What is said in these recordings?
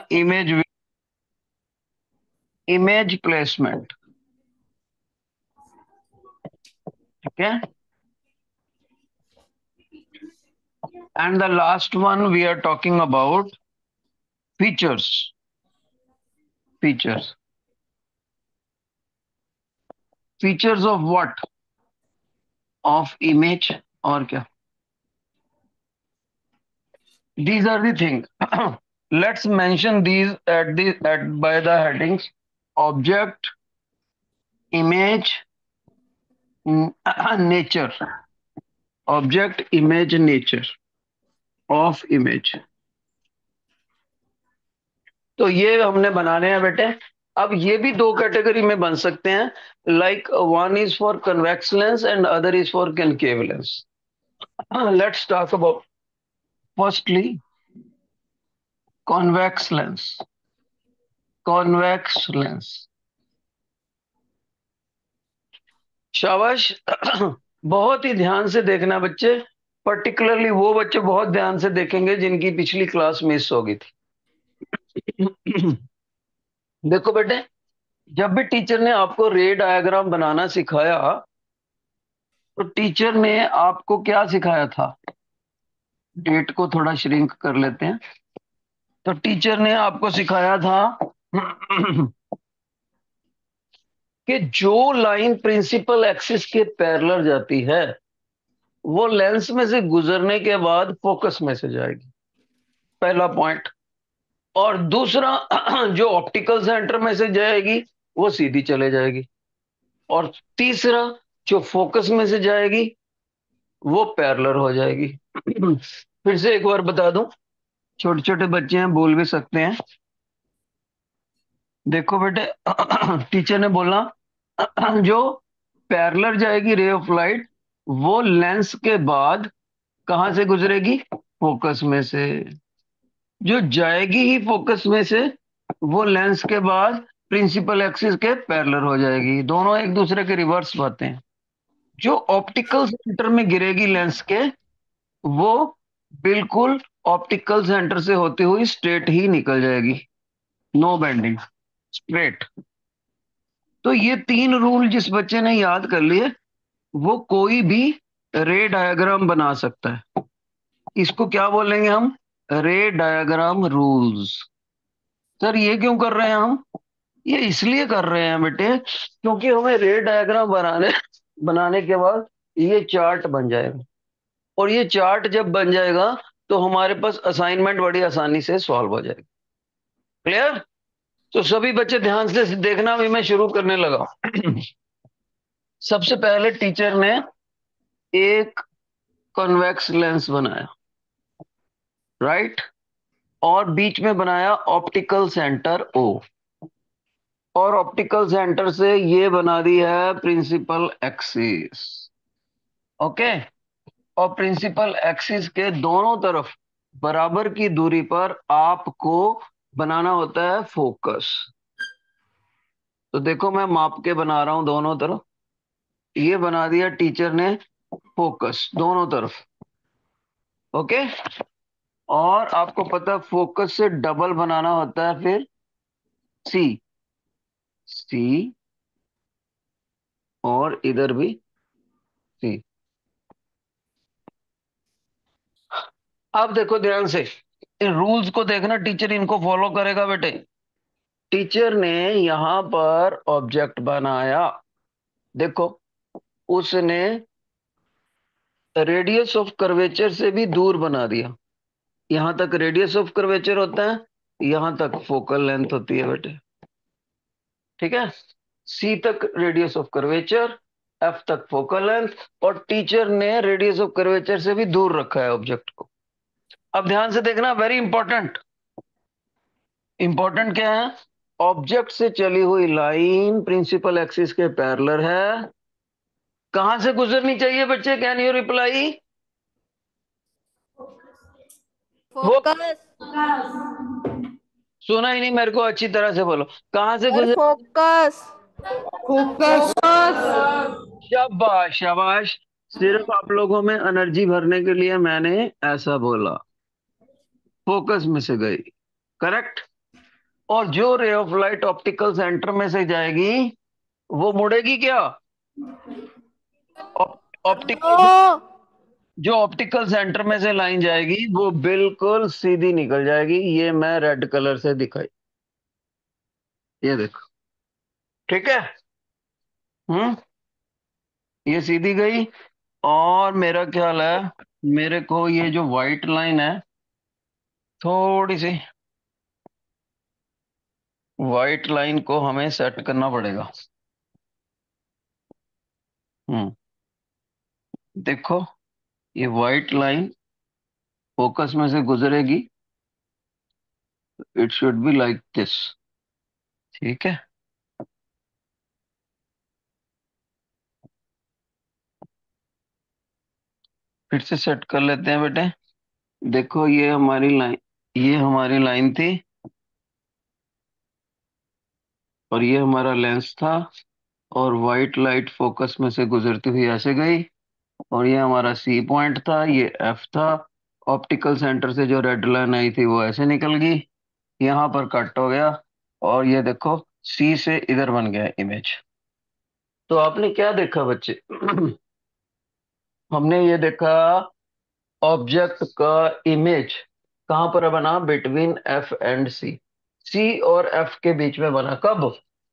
Image placement. ठीक है. And the last one we are talking about features. Features. Features of what? Of image. और क्या? These are the things. Let's mention these at by the headings: object, image, nature. Object, image, nature of image. तो ये हमने बनाने हैं बेटे. अब ये भी दो कैटेगरी में बन सकते हैं. Like one is for convex lens and other is for concave lens. Let's talk about firstly convex lens. Convex lens. शाबाश. बहुत ही ध्यान से देखना बच्चे. पर्टिकुलरली वो बच्चे बहुत ध्यान से देखेंगे जिनकी पिछली क्लास मिस हो गई थी. देखो बेटे, जब भी टीचर ने आपको रे डायग्राम बनाना सिखाया तो टीचर ने आपको क्या सिखाया था? डेट को थोड़ा श्रिंक कर लेते हैं. तो टीचर ने आपको सिखाया था कि जो लाइन प्रिंसिपल एक्सिस के पैरेलल जाती है वो लेंस में से गुजरने के बाद फोकस में से जाएगी. पहला पॉइंट. और दूसरा, जो ऑप्टिकल सेंटर में से जाएगी वो सीधी चले जाएगी. और तीसरा, जो फोकस में से जाएगी वो पैरेलल हो जाएगी. फिर से एक बार बता दूं, छोटे छोटे बच्चे हैं बोल भी सकते हैं. देखो बेटे, टीचर ने बोला जो पैरेलल जाएगी रे ऑफ लाइट वो लेंस के बाद कहां से गुजरेगी? फोकस में से. जो जाएगी ही फोकस में से वो लेंस के बाद प्रिंसिपल एक्सिस के पैरेलल हो जाएगी. दोनों एक दूसरे के रिवर्स बातें हैं. जो ऑप्टिकल सेंटर में गिरेगी लेंस के वो बिल्कुल ऑप्टिकल सेंटर से होती हुई स्ट्रेट ही निकल जाएगी. No bending, straight. तो ये तीन रूल जिस बच्चे ने याद कर लिए वो कोई भी रे डायग्राम बना सकता है. इसको क्या बोलेंगे हम? रे डायग्राम रूल्स. सर ये क्यों कर रहे हैं हम? ये इसलिए कर रहे हैं बेटे क्योंकि हमें रे डायग्राम बनाने बनाने के बाद ये चार्ट बन जाएगा. और ये चार्ट जब बन जाएगा तो हमारे पास असाइनमेंट बड़ी आसानी से सॉल्व हो जाएगी. क्लियर? तो सभी बच्चे ध्यान से देखना. भी मैं शुरू करने लगा. सबसे पहले टीचर ने एक कॉन्वेक्स लेंस बनाया, राइट. और बीच में बनाया ऑप्टिकल सेंटर ओ. और ऑप्टिकल सेंटर से ये बना दी है प्रिंसिपल एक्सिस. ओके. और प्रिंसिपल एक्सिस के दोनों तरफ बराबर की दूरी पर आपको बनाना होता है फोकस. तो देखो मैं माप के बना रहा हूं दोनों तरफ. ये बना दिया टीचर ने फोकस दोनों तरफ. ओके. और आपको पता है फोकस से डबल बनाना होता है फिर सी. सी. और इधर भी सी. अब देखो ध्यान से, इन रूल्स को देखना. टीचर इनको फॉलो करेगा बेटे. टीचर ने यहां पर ऑब्जेक्ट बनाया. देखो, उसने रेडियस ऑफ कर्वेचर से भी दूर बना दिया. यहां तक रेडियस ऑफ कर्वेचर होता है, यहां तक फोकल लेंथ होती है बेटे. ठीक है. सी तक रेडियस ऑफ कर्वेचर, एफ तक फोकल लेंथ. और टीचर ने रेडियस ऑफ कर्वेचर से भी दूर रखा है ऑब्जेक्ट को. अब ध्यान से देखना, वेरी इंपॉर्टेंट. इंपॉर्टेंट क्या है? ऑब्जेक्ट से चली हुई लाइन प्रिंसिपल एक्सिस के पैरेलल है. कहां से गुजरनी चाहिए बच्चे? Can you reply? वो फोकस. सुना ही नहीं मेरे को. अच्छी तरह से बोलो. कहां से सर गुजर? फोकस. फोकस. शाबाश शाबाश. सिर्फ आप लोगों में एनर्जी भरने के लिए मैंने ऐसा बोला. फोकस में से गई. करेक्ट. और जो रे ऑफ लाइट ऑप्टिकल सेंटर में से जाएगी वो मुड़ेगी क्या? Optical, no. जो ऑप्टिकल सेंटर में से लाइन जाएगी वो बिल्कुल सीधी निकल जाएगी। ये मैं रेड कलर से दिखाई, ये देखो। ठीक है। हम्म। ये सीधी गई। और मेरा ख्याल है मेरे को ये जो व्हाइट लाइन है, थोड़ी सी व्हाइट लाइन को हमें सेट करना पड़ेगा। हम्म। देखो, ये व्हाइट लाइन फोकस में से गुजरेगी। It should be like this. ठीक है। फिर से सेट कर लेते हैं बेटे। देखो, ये हमारी लाइन थी और ये हमारा लेंस था। और व्हाइट लाइट फोकस में से गुजरती हुई ऐसे गई। और ये हमारा सी पॉइंट था, ये एफ था। ऑप्टिकल सेंटर से जो रेड लाइन आई थी वो ऐसे निकल गई, यहाँ पर कट हो गया। और ये देखो, सी से इधर बन गया इमेज। तो आपने क्या देखा बच्चे? हमने ये देखा, ऑब्जेक्ट का इमेज कहां पर बना? Between F and C. C और एफ के बीच में बना। कब?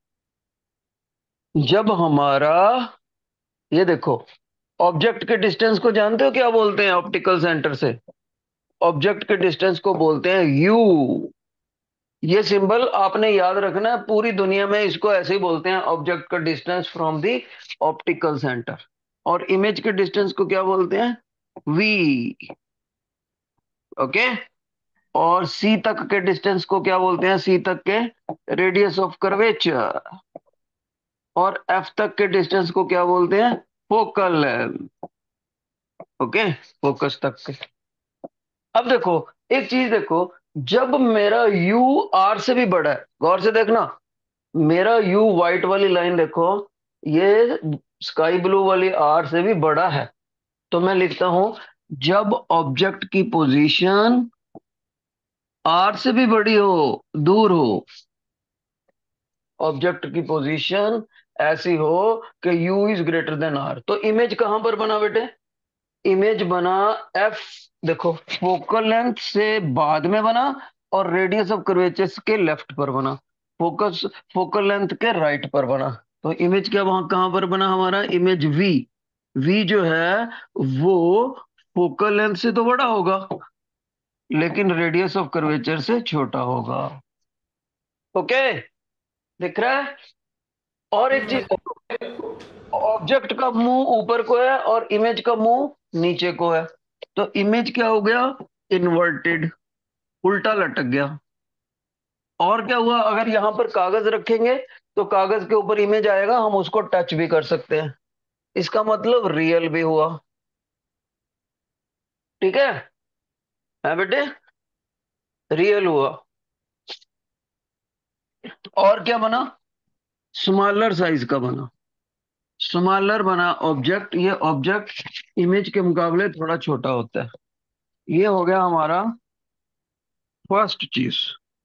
जब हमारा, ये देखो, ऑब्जेक्ट के डिस्टेंस को जानते हो क्या बोलते हैं ऑप्टिकल सेंटर से? ऑब्जेक्ट के डिस्टेंस को बोलते हैं यू। ये सिंबल आपने याद रखना है, पूरी दुनिया में इसको ऐसे ही बोलते हैं, ऑब्जेक्ट का distance from the optical centre. और इमेज के डिस्टेंस को क्या बोलते हैं? वी। ओके। और सी तक के डिस्टेंस को क्या बोलते हैं? सी तक के रेडियस ऑफ कर्वेचर। और एफ तक के डिस्टेंस को क्या बोलते हैं? Focal length. ओके, फोकस तक के। अब देखो, एक चीज देखो, जब मेरा यू आर से भी बड़ा है, गौर से देखना, मेरा यू व्हाइट वाली लाइन देखो, ये स्काई ब्लू वाली आर से भी बड़ा है। तो मैं लिखता हूं, जब ऑब्जेक्ट की पोजीशन आर से भी बड़ी हो, दूर हो, ऑब्जेक्ट की पोजीशन ऐसी हो कि U is greater than R, तो इमेज कहां पर बना बेटे? इमेज बना एफ, देखो, फोकल लेंथ से बाद में बना और रेडियस ऑफ कर्वेचर के लेफ्ट पर बना। फोकस, फोकल लेंथ के राइट पर बना। तो इमेज क्या वहां कहां पर बना हमारा? Image we. वी जो है वो फोकल लेंथ से तो बड़ा होगा लेकिन रेडियस ऑफ कर्वेचर से छोटा होगा। ओके, दिख रहा है? और एक चीज, ऑब्जेक्ट का मुंह ऊपर को है और इमेज का मुंह नीचे को है। तो इमेज क्या हो गया? इन्वर्टेड, उल्टा लटक गया। और क्या हुआ? अगर यहां पर कागज रखेंगे तो कागज के ऊपर इमेज आएगा, हम उसको टच भी कर सकते हैं। इसका मतलब रियल भी हुआ। ठीक है बेटे? रियल हुआ। और क्या बना? स्मॉलर साइज का बना। स्मॉलर बना ऑब्जेक्ट। ये ऑब्जेक्ट इमेज के मुकाबले थोड़ा छोटा होता है। ये हो गया हमारा फर्स्ट चीज।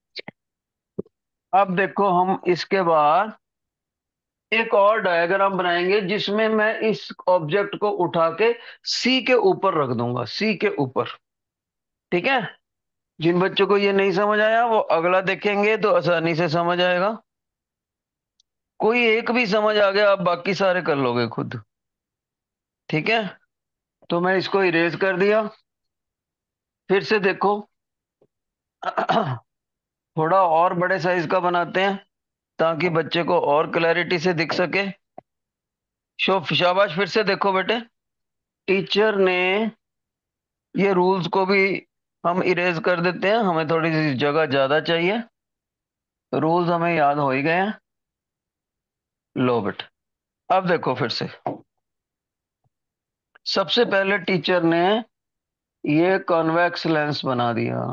अब देखो, हम इसके बाद एक और डायग्राम बनाएंगे जिसमें मैं इस ऑब्जेक्ट को उठा के सी के ऊपर रख दूंगा, सी के ऊपर। ठीक है? जिन बच्चों को ये नहीं समझ आया वो अगला देखेंगे तो आसानी से समझ आएगा। कोई एक भी समझ आ गया, आप बाकी सारे कर लोगे खुद। ठीक है? तो मैं इसको इरेज कर दिया। फिर से देखो, थोड़ा और बड़े साइज का बनाते हैं ताकि बच्चे को और क्लैरिटी से दिख सके। शाबाश, फिर से देखो बेटे, टीचर ने ये रूल्स को भी हम इरेज कर देते हैं, हमें थोड़ी सी जगह ज्यादा चाहिए। रूल्स हमें याद हो ही गए हैं। लो बेटे, अब देखो फिर से। सबसे पहले टीचर ने ये कॉन्वेक्स लेंस बना दिया,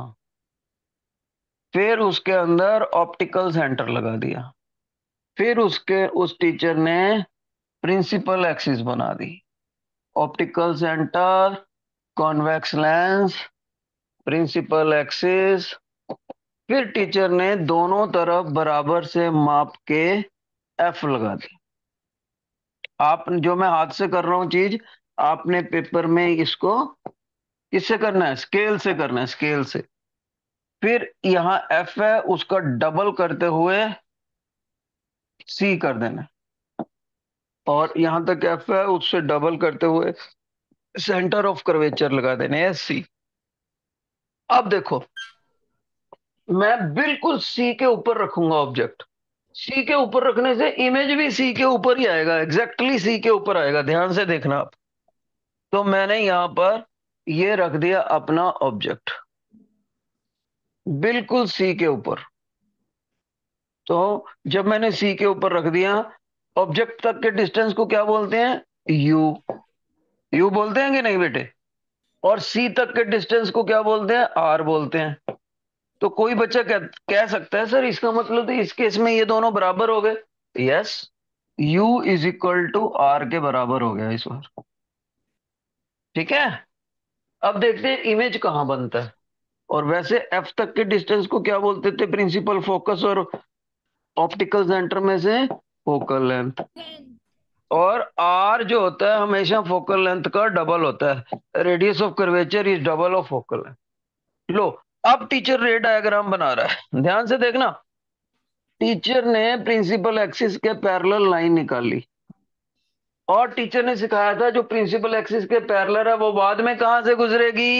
फिर उसके अंदर ऑप्टिकल सेंटर लगा दिया, फिर उसके उस टीचर ने प्रिंसिपल एक्सिस बना दी। Optical centre, convex lens, principal axis, फिर टीचर ने दोनों तरफ बराबर से माप के एफ लगा दी। आप जो मैं हाथ से कर रहा हूं चीज, आपने पेपर में इसको किससे करना है? स्केल से करना है, स्केल से। फिर यहाँ एफ है, उसका डबल करते हुए सी कर देना है। और यहां तक एफ है, उससे डबल करते हुए सेंटर ऑफ कर्वेचर लगा देने हैं, सी। अब देखो, मैं बिल्कुल सी के ऊपर रखूंगा ऑब्जेक्ट। सी के ऊपर रखने से इमेज भी सी के ऊपर ही आएगा, एग्जैक्टली सी के ऊपर आएगा, ध्यान से देखना आप। तो मैंने यहां पर ये रख दिया अपना ऑब्जेक्ट बिल्कुल सी के ऊपर। तो जब मैंने सी के ऊपर रख दिया, ऑब्जेक्ट तक के डिस्टेंस को क्या बोलते हैं? यू। यू बोलते हैं कि नहीं बेटे? और सी तक के डिस्टेंस को क्या बोलते हैं? आर बोलते हैं। तो कोई बच्चा कह सकता है सर इसका मतलब तो इस केस में ये दोनों बराबर हो गए। Yes, U is equal to R के बराबर हो गया इस बार। ठीक है। अब देखते हैं इमेज कहाँ बनता है। और वैसे एफ तक के डिस्टेंस को क्या बोलते थे? प्रिंसिपल फोकस और ऑप्टिकल सेंटर में से फोकल लेंथ। और आर जो होता है हमेशा फोकल लेंथ का डबल होता है। Radius of curvature is double of focal length. लो, अब टीचर रे डायग्राम बना रहा है, ध्यान से देखना। टीचर ने प्रिंसिपल एक्सिस के पैरेलल लाइन निकाली। और टीचर ने सिखाया था जो प्रिंसिपल एक्सिस के पैरेलल है वो बाद में कहां से गुजरेगी?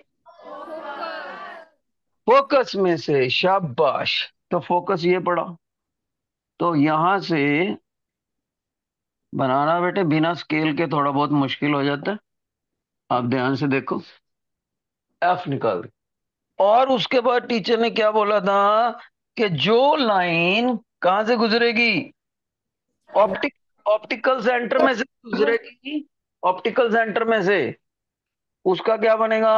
फोकस में से। शाबाश। तो फोकस ये पड़ा। तो यहां से बनाना बेटे बिना स्केल के थोड़ा बहुत मुश्किल हो जाता है। आप ध्यान से देखो, एफ निकाल दी। और उसके बाद टीचर ने क्या बोला था कि जो लाइन कहां से गुजरेगी? ऑप्टिक ऑप्टिकल सेंटर में से गुजरेगी। ऑप्टिकल सेंटर में से उसका क्या बनेगा?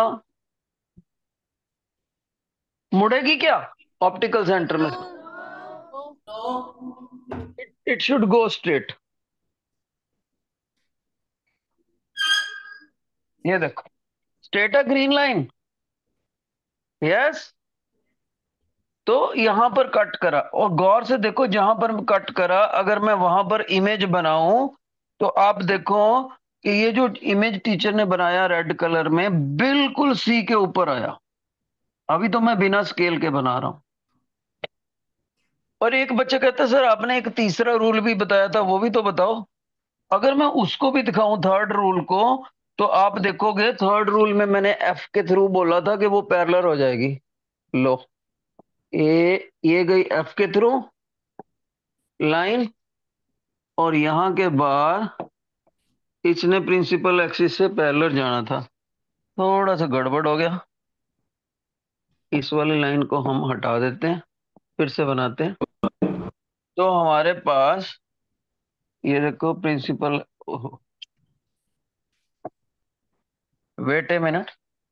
मुड़ेगी क्या? ऑप्टिकल सेंटर में से इट शुड गो स्ट्रेट। ये देखो, स्ट्रेट है ग्रीन लाइन। यस। तो यहां पर कट करा, और गौर से देखो जहां पर कट करा, अगर मैं वहां पर इमेज बनाऊं तो आप देखो कि ये जो इमेज टीचर ने बनाया रेड कलर में बिल्कुल सी के ऊपर आया। अभी तो मैं बिना स्केल के बना रहा हूं। और एक बच्चा कहता है सर आपने एक तीसरा रूल भी बताया था, वो भी तो बताओ। अगर मैं उसको भी दिखाऊं थर्ड रूल को, तो आप देखोगे थर्ड रूल में मैंने एफ के थ्रू बोला था कि वो पैरेलल हो जाएगी। लो, ये गई एफ के थ्रू लाइन। और यहां के बाद इसने प्रिंसिपल एक्सिस से पैरेलल जाना था। थोड़ा सा गड़बड़ हो गया। इस वाली लाइन को हम हटा देते हैं, फिर से बनाते हैं। तो हमारे पास ये देखो प्रिंसिपल। Wait a minute.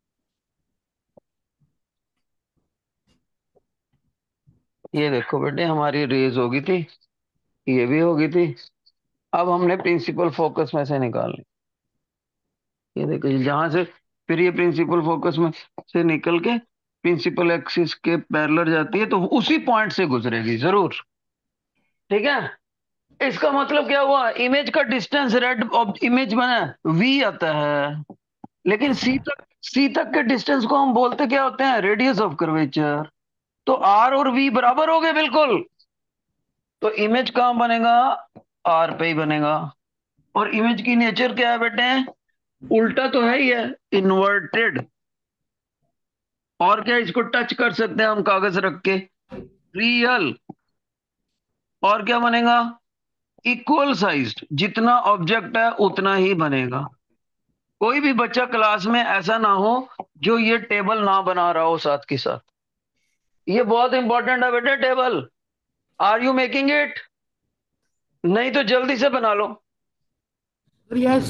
ये देखो बेटे हमारी रेज होगी थी, ये भी होगी थी। अब हमने प्रिंसिपल फोकस में से निकालनी। ये देखो जहां से, फिर ये प्रिंसिपल फोकस में से निकल के प्रिंसिपल एक्सिस के पैरेलल जाती है, तो उसी पॉइंट से गुजरेगी जरूर। ठीक है। इसका मतलब क्या हुआ? इमेज का डिस्टेंस रेड इमेज बना वी आता है, लेकिन सी तक के डिस्टेंस को हम बोलते क्या होते हैं? Radius of curvature. तो आर और वी बराबर हो गए बिल्कुल। तो इमेज कहां बनेगा? आर पे ही बनेगा। और इमेज की नेचर क्या है बेटे? उल्टा तो है ही है, इन्वर्टेड। और क्या इसको टच कर सकते हैं हम कागज रख के? रियल। और क्या बनेगा? Equal sized. जितना ऑब्जेक्ट है उतना ही बनेगा। कोई भी बच्चा क्लास में ऐसा ना हो जो ये टेबल ना बना रहा हो साथ के साथ। ये बहुत इंपॉर्टेंट है बेटे table. Are you making it? नहीं तो जल्दी से बना लो। यस।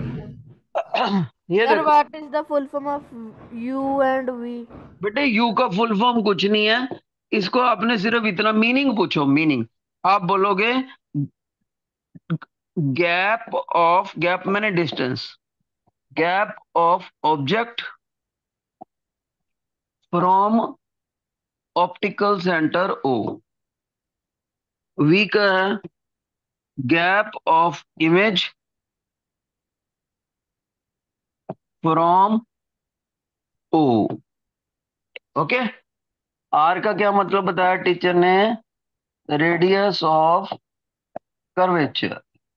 ये Sir, देखो what is the full form of U and V? बेटे, यू का फुल फॉर्म कुछ नहीं है। इसको आपने सिर्फ इतना मीनिंग पूछो, मीनिंग। आप बोलोगे गैप ऑफ, गैप मैंने distance, gap of object from optical centre O, V का है gap of image from O. Okay. R का क्या मतलब बताया टीचर ने? Radius of curvature.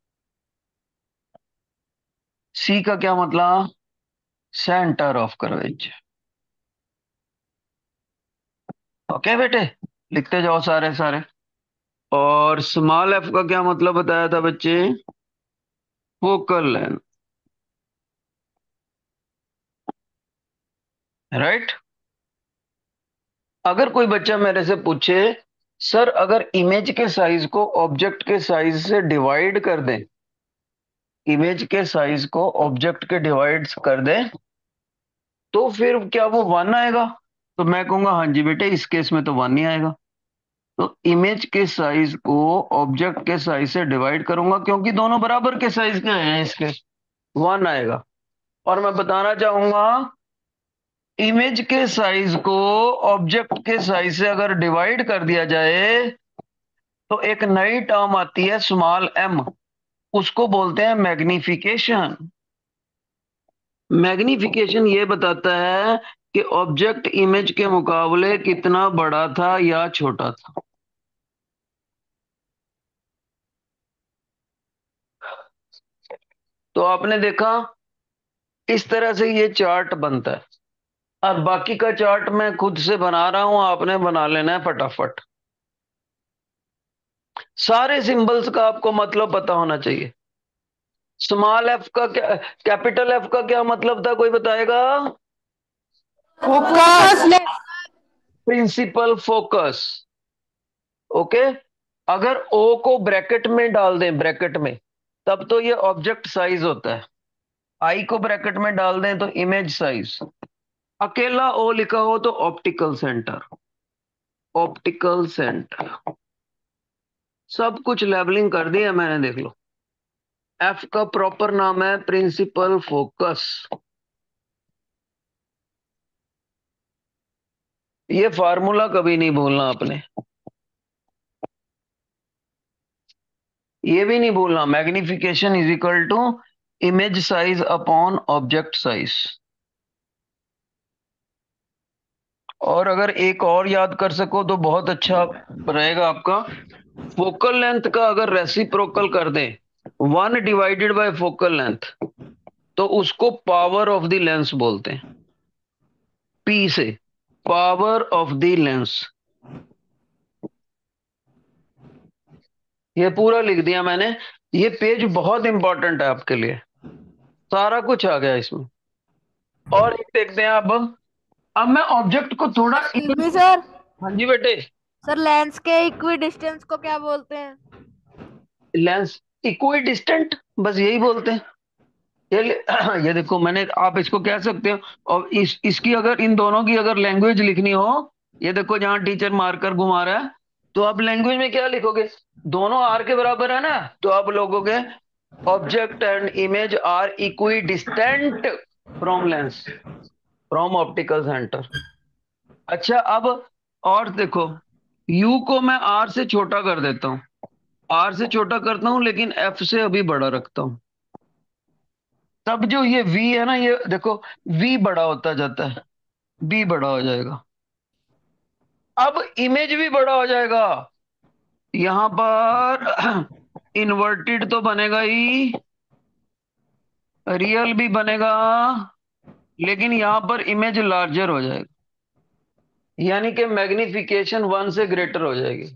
सी का क्या मतलब? Centre of curvature. ओके बेटे, लिखते जाओ सारे सारे। और स्मॉल एफ का क्या मतलब बताया था बच्चे? Focal length. राइट। अगर कोई बच्चा मेरे से पूछे, सर अगर इमेज के साइज को ऑब्जेक्ट के साइज से डिवाइड कर दें, इमेज के साइज को ऑब्जेक्ट के डिवाइड कर दें, तो फिर क्या वो वन आएगा? तो मैं कहूंगा हाँ जी बेटे, इस केस में तो वन ही आएगा। तो इमेज के साइज को ऑब्जेक्ट के साइज से डिवाइड करूंगा, क्योंकि दोनों बराबर के साइज के हैं, इसके वन आएगा। और मैं बताना चाहूंगा, इमेज के साइज को ऑब्जेक्ट के साइज से अगर डिवाइड कर दिया जाए, तो एक नई टर्म आती है स्मॉल एम, उसको बोलते हैं मैग्निफिकेशन। मैग्निफिकेशन ये बताता है कि ऑब्जेक्ट इमेज के मुकाबले कितना बड़ा था या छोटा था। तो आपने देखा, इस तरह से ये चार्ट बनता है। और बाकी का चार्ट मैं खुद से बना रहा हूं, आपने बना लेना है फटाफट। सारे सिंबल्स का आपको मतलब पता होना चाहिए। स्मॉल एफ का क्या, कैपिटल एफ का क्या मतलब था, कोई बताएगा? फोकस। Principal focus. ओके। अगर ओ को ब्रैकेट में डाल दें, ब्रैकेट में, तब तो ये ऑब्जेक्ट साइज होता है। आई को ब्रैकेट में डाल दें तो इमेज साइज। अकेला ओ लिखा हो तो ऑप्टिकल सेंटर। Optical centre. सब कुछ लेबलिंग कर दिया मैंने, देख लो। एफ का प्रॉपर नाम है प्रिंसिपल फोकस। ये फार्मूला कभी नहीं भूलना आपने, ये भी नहीं भूलना, magnification is equal to image size upon object size. और अगर एक और याद कर सको तो बहुत अच्छा रहेगा आपका। फोकल लेंथ का अगर रेसिप्रोकल कर दें, one divided by focal length, तो उसको पावर ऑफ द लेंस बोलते हैं। पी से, पावर ऑफ द लेंस। ये पूरा लिख दिया मैंने। ये पेज बहुत इंपॉर्टेंट है आपके लिए, सारा कुछ आ गया इसमें। और एक देखते हैं अब मैं ऑब्जेक्ट को थोड़ा एक्सक्यूज मी सर। हाँ जी बेटे। सर लेंस के इक्वी डिस्टेंस को क्या बोलते हैं? लेंस इक्वी डिस्टेंट, बस यही बोलते हैं। ये ये देखो मैंने, आप इसको कह सकते हो। और इसकी अगर, इन दोनों की अगर लैंग्वेज लिखनी हो, ये देखो जहां टीचर मार्कर घुमा रहा है, तो आप लैंग्वेज में क्या लिखोगे? दोनों आर के बराबर है ना, तो आप लोगोगे object and image are equidistant from lens, from optical centre. अच्छा अब और देखो, यू को मैं आर से छोटा कर देता हूं, आर से छोटा करता हूं लेकिन एफ से अभी बड़ा रखता हूं। तब जो ये वी है ना, ये देखो, वी बड़ा होता जाता है, बी बड़ा हो जाएगा। अब इमेज भी बड़ा हो जाएगा। यहां पर इन्वर्टेड तो बनेगा ही, रियल भी बनेगा, लेकिन यहां पर इमेज लार्जर हो जाएगा, यानी कि मैग्निफिकेशन वन से ग्रेटर हो जाएगी।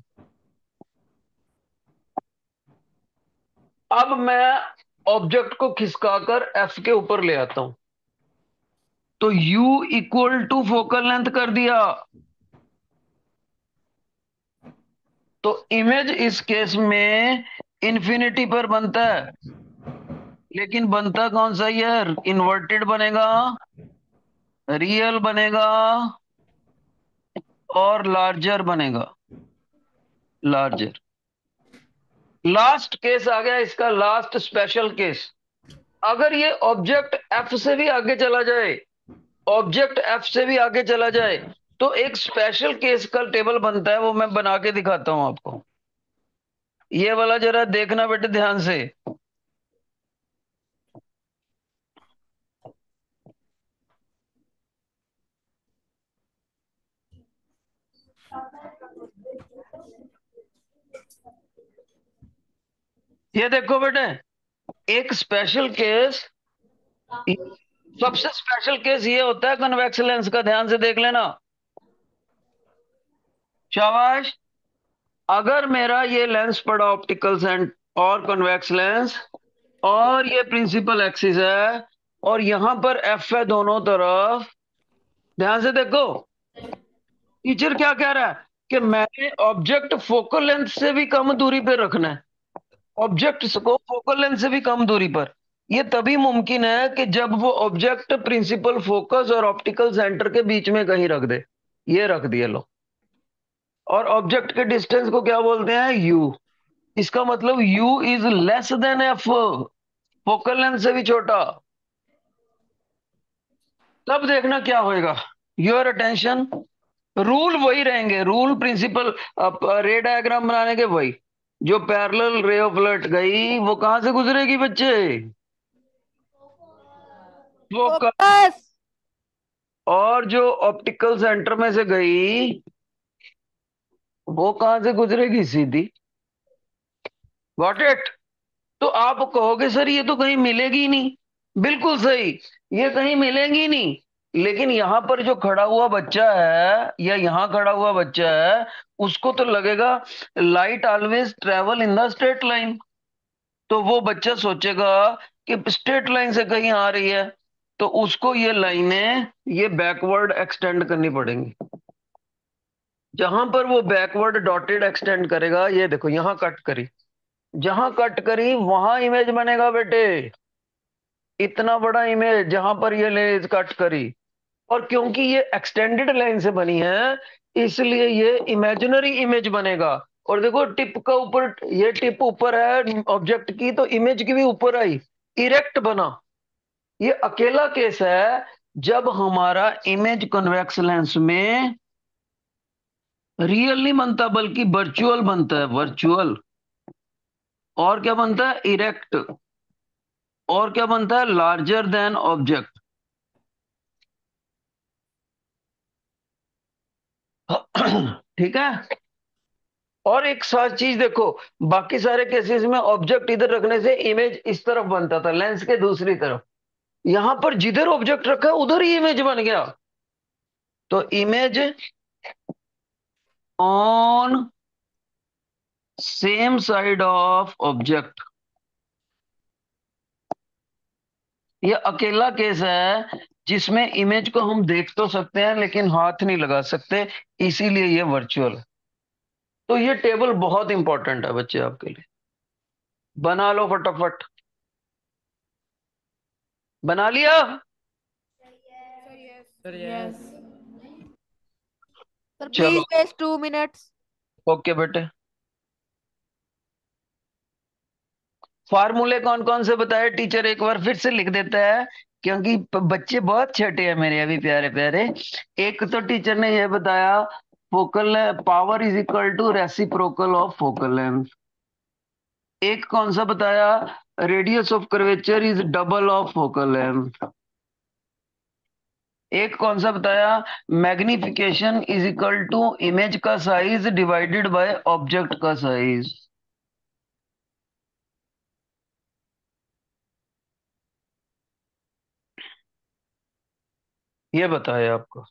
अब मैं ऑब्जेक्ट को खिसकाकर एफ के ऊपर ले आता हूं, तो U equal to focal length कर दिया। तो इमेज इस केस में इन्फिनिटी पर बनता है, लेकिन बनता कौन सा ही है? इन्वर्टेड बनेगा, रियल बनेगा, और लार्जर बनेगा, लार्जर। लास्ट केस आ गया इसका, लास्ट स्पेशल केस। अगर ये ऑब्जेक्ट एफ से भी आगे चला जाए, ऑब्जेक्ट एफ से भी आगे चला जाए, तो एक स्पेशल केस का टेबल बनता है, वो मैं बना के दिखाता हूं आपको। ये वाला जरा देखना बेटे ध्यान से। ये देखो बेटे, एक स्पेशल केस, सबसे स्पेशल केस ये होता है कन्वेक्स लेंस का, ध्यान से देख लेना। शाबाश। अगर मेरा ये लेंस पड़ा ऑप्टिकल सेंट और कन्वेक्स लेंस, और ये प्रिंसिपल एक्सिस है, और यहां पर एफ है दोनों तरफ, ध्यान से देखो। टीचर क्या कह रहा है कि मैंने ऑब्जेक्ट फोकल लेंथ से भी कम दूरी पे रखना है, ऑब्जेक्ट को फोकल लेंथ से भी कम दूरी पर। ये तभी मुमकिन है कि जब वो ऑब्जेक्ट प्रिंसिपल फोकस और ऑप्टिकल सेंटर के बीच में कहीं रख दे। ये रख दिए लो। और ऑब्जेक्ट के डिस्टेंस को क्या बोलते हैं? यू। इसका मतलब U is less than F, focal length से भी छोटा। तब देखना क्या होएगा। Your attention. रूल वही रहेंगे, रूल प्रिंसिपल रे डायग्राम बनाने के वही। जो पैरेलल रे ऑफ लाइट गई वो कहां से गुजरेगी बच्चे? फोकस। फोकस। और जो ऑप्टिकल सेंटर में से गई वो कहां से गुजरेगी? सीधी। Got it? तो आप कहोगे सर ये तो कहीं मिलेगी ही नहीं। बिल्कुल सही, ये कहीं मिलेंगी नहीं। लेकिन यहां पर जो खड़ा हुआ बच्चा है या यहां खड़ा हुआ बच्चा है, उसको तो लगेगा light always travel in the straight line. तो वो बच्चा सोचेगा कि स्ट्रेट लाइन से कहीं आ रही है, तो उसको ये लाइनें ये बैकवर्ड एक्सटेंड करनी पड़ेंगी। जहां पर वो बैकवर्ड डॉटेड एक्सटेंड करेगा, ये देखो यहां कट करी, जहां कट करी वहां इमेज बनेगा बेटे। इतना बड़ा इमेज जहां पर ये लेंस कट करी। और क्योंकि ये एक्सटेंडेड लाइन से बनी है, इसलिए ये इमेजिनरी इमेज बनेगा। और देखो टिप का ऊपर, ये टिप ऊपर है ऑब्जेक्ट की, तो इमेज की भी ऊपर आई, इरेक्ट बना। ये अकेला केस है जब हमारा इमेज कन्वेक्स लेंस में रियल नहीं बनता बल्कि वर्चुअल बनता है, वर्चुअल। और क्या बनता है? इरेक्ट। और क्या बनता है? Larger than object. ठीक है। और एक साथ चीज देखो, बाकी सारे केसेस में ऑब्जेक्ट इधर रखने से इमेज इस तरफ बनता था, लेंस के दूसरी तरफ। यहां पर जिधर ऑब्जेक्ट रखा है उधर ही इमेज बन गया। तो image on same side of object, ये अकेला केस है जिसमें इमेज को हम देख तो सकते हैं लेकिन हाथ नहीं लगा सकते, इसीलिए ये वर्चुअल है। तो ये टेबल बहुत इंपॉर्टेंट है बच्चे आपके लिए। बना लो फटाफट। बना लिया? Sir yes yes. सर, चलो। Please waste 2 minutes. ओके बेटे। फार्मूले कौन कौन से बताए टीचर एक बार फिर से लिख देता है, क्योंकि बच्चे बहुत छोटे हैं मेरे अभी, प्यारे प्यारे। एक तो टीचर ने यह बताया, focal power is equal to reciprocal of focal length. एक कौन सा बताया? Radius of curvature is double of focal length. एक कौन सा बताया? Magnification is equal to image का साइज डिवाइडेड बाय ऑब्जेक्ट का साइज। ये बताया आपको।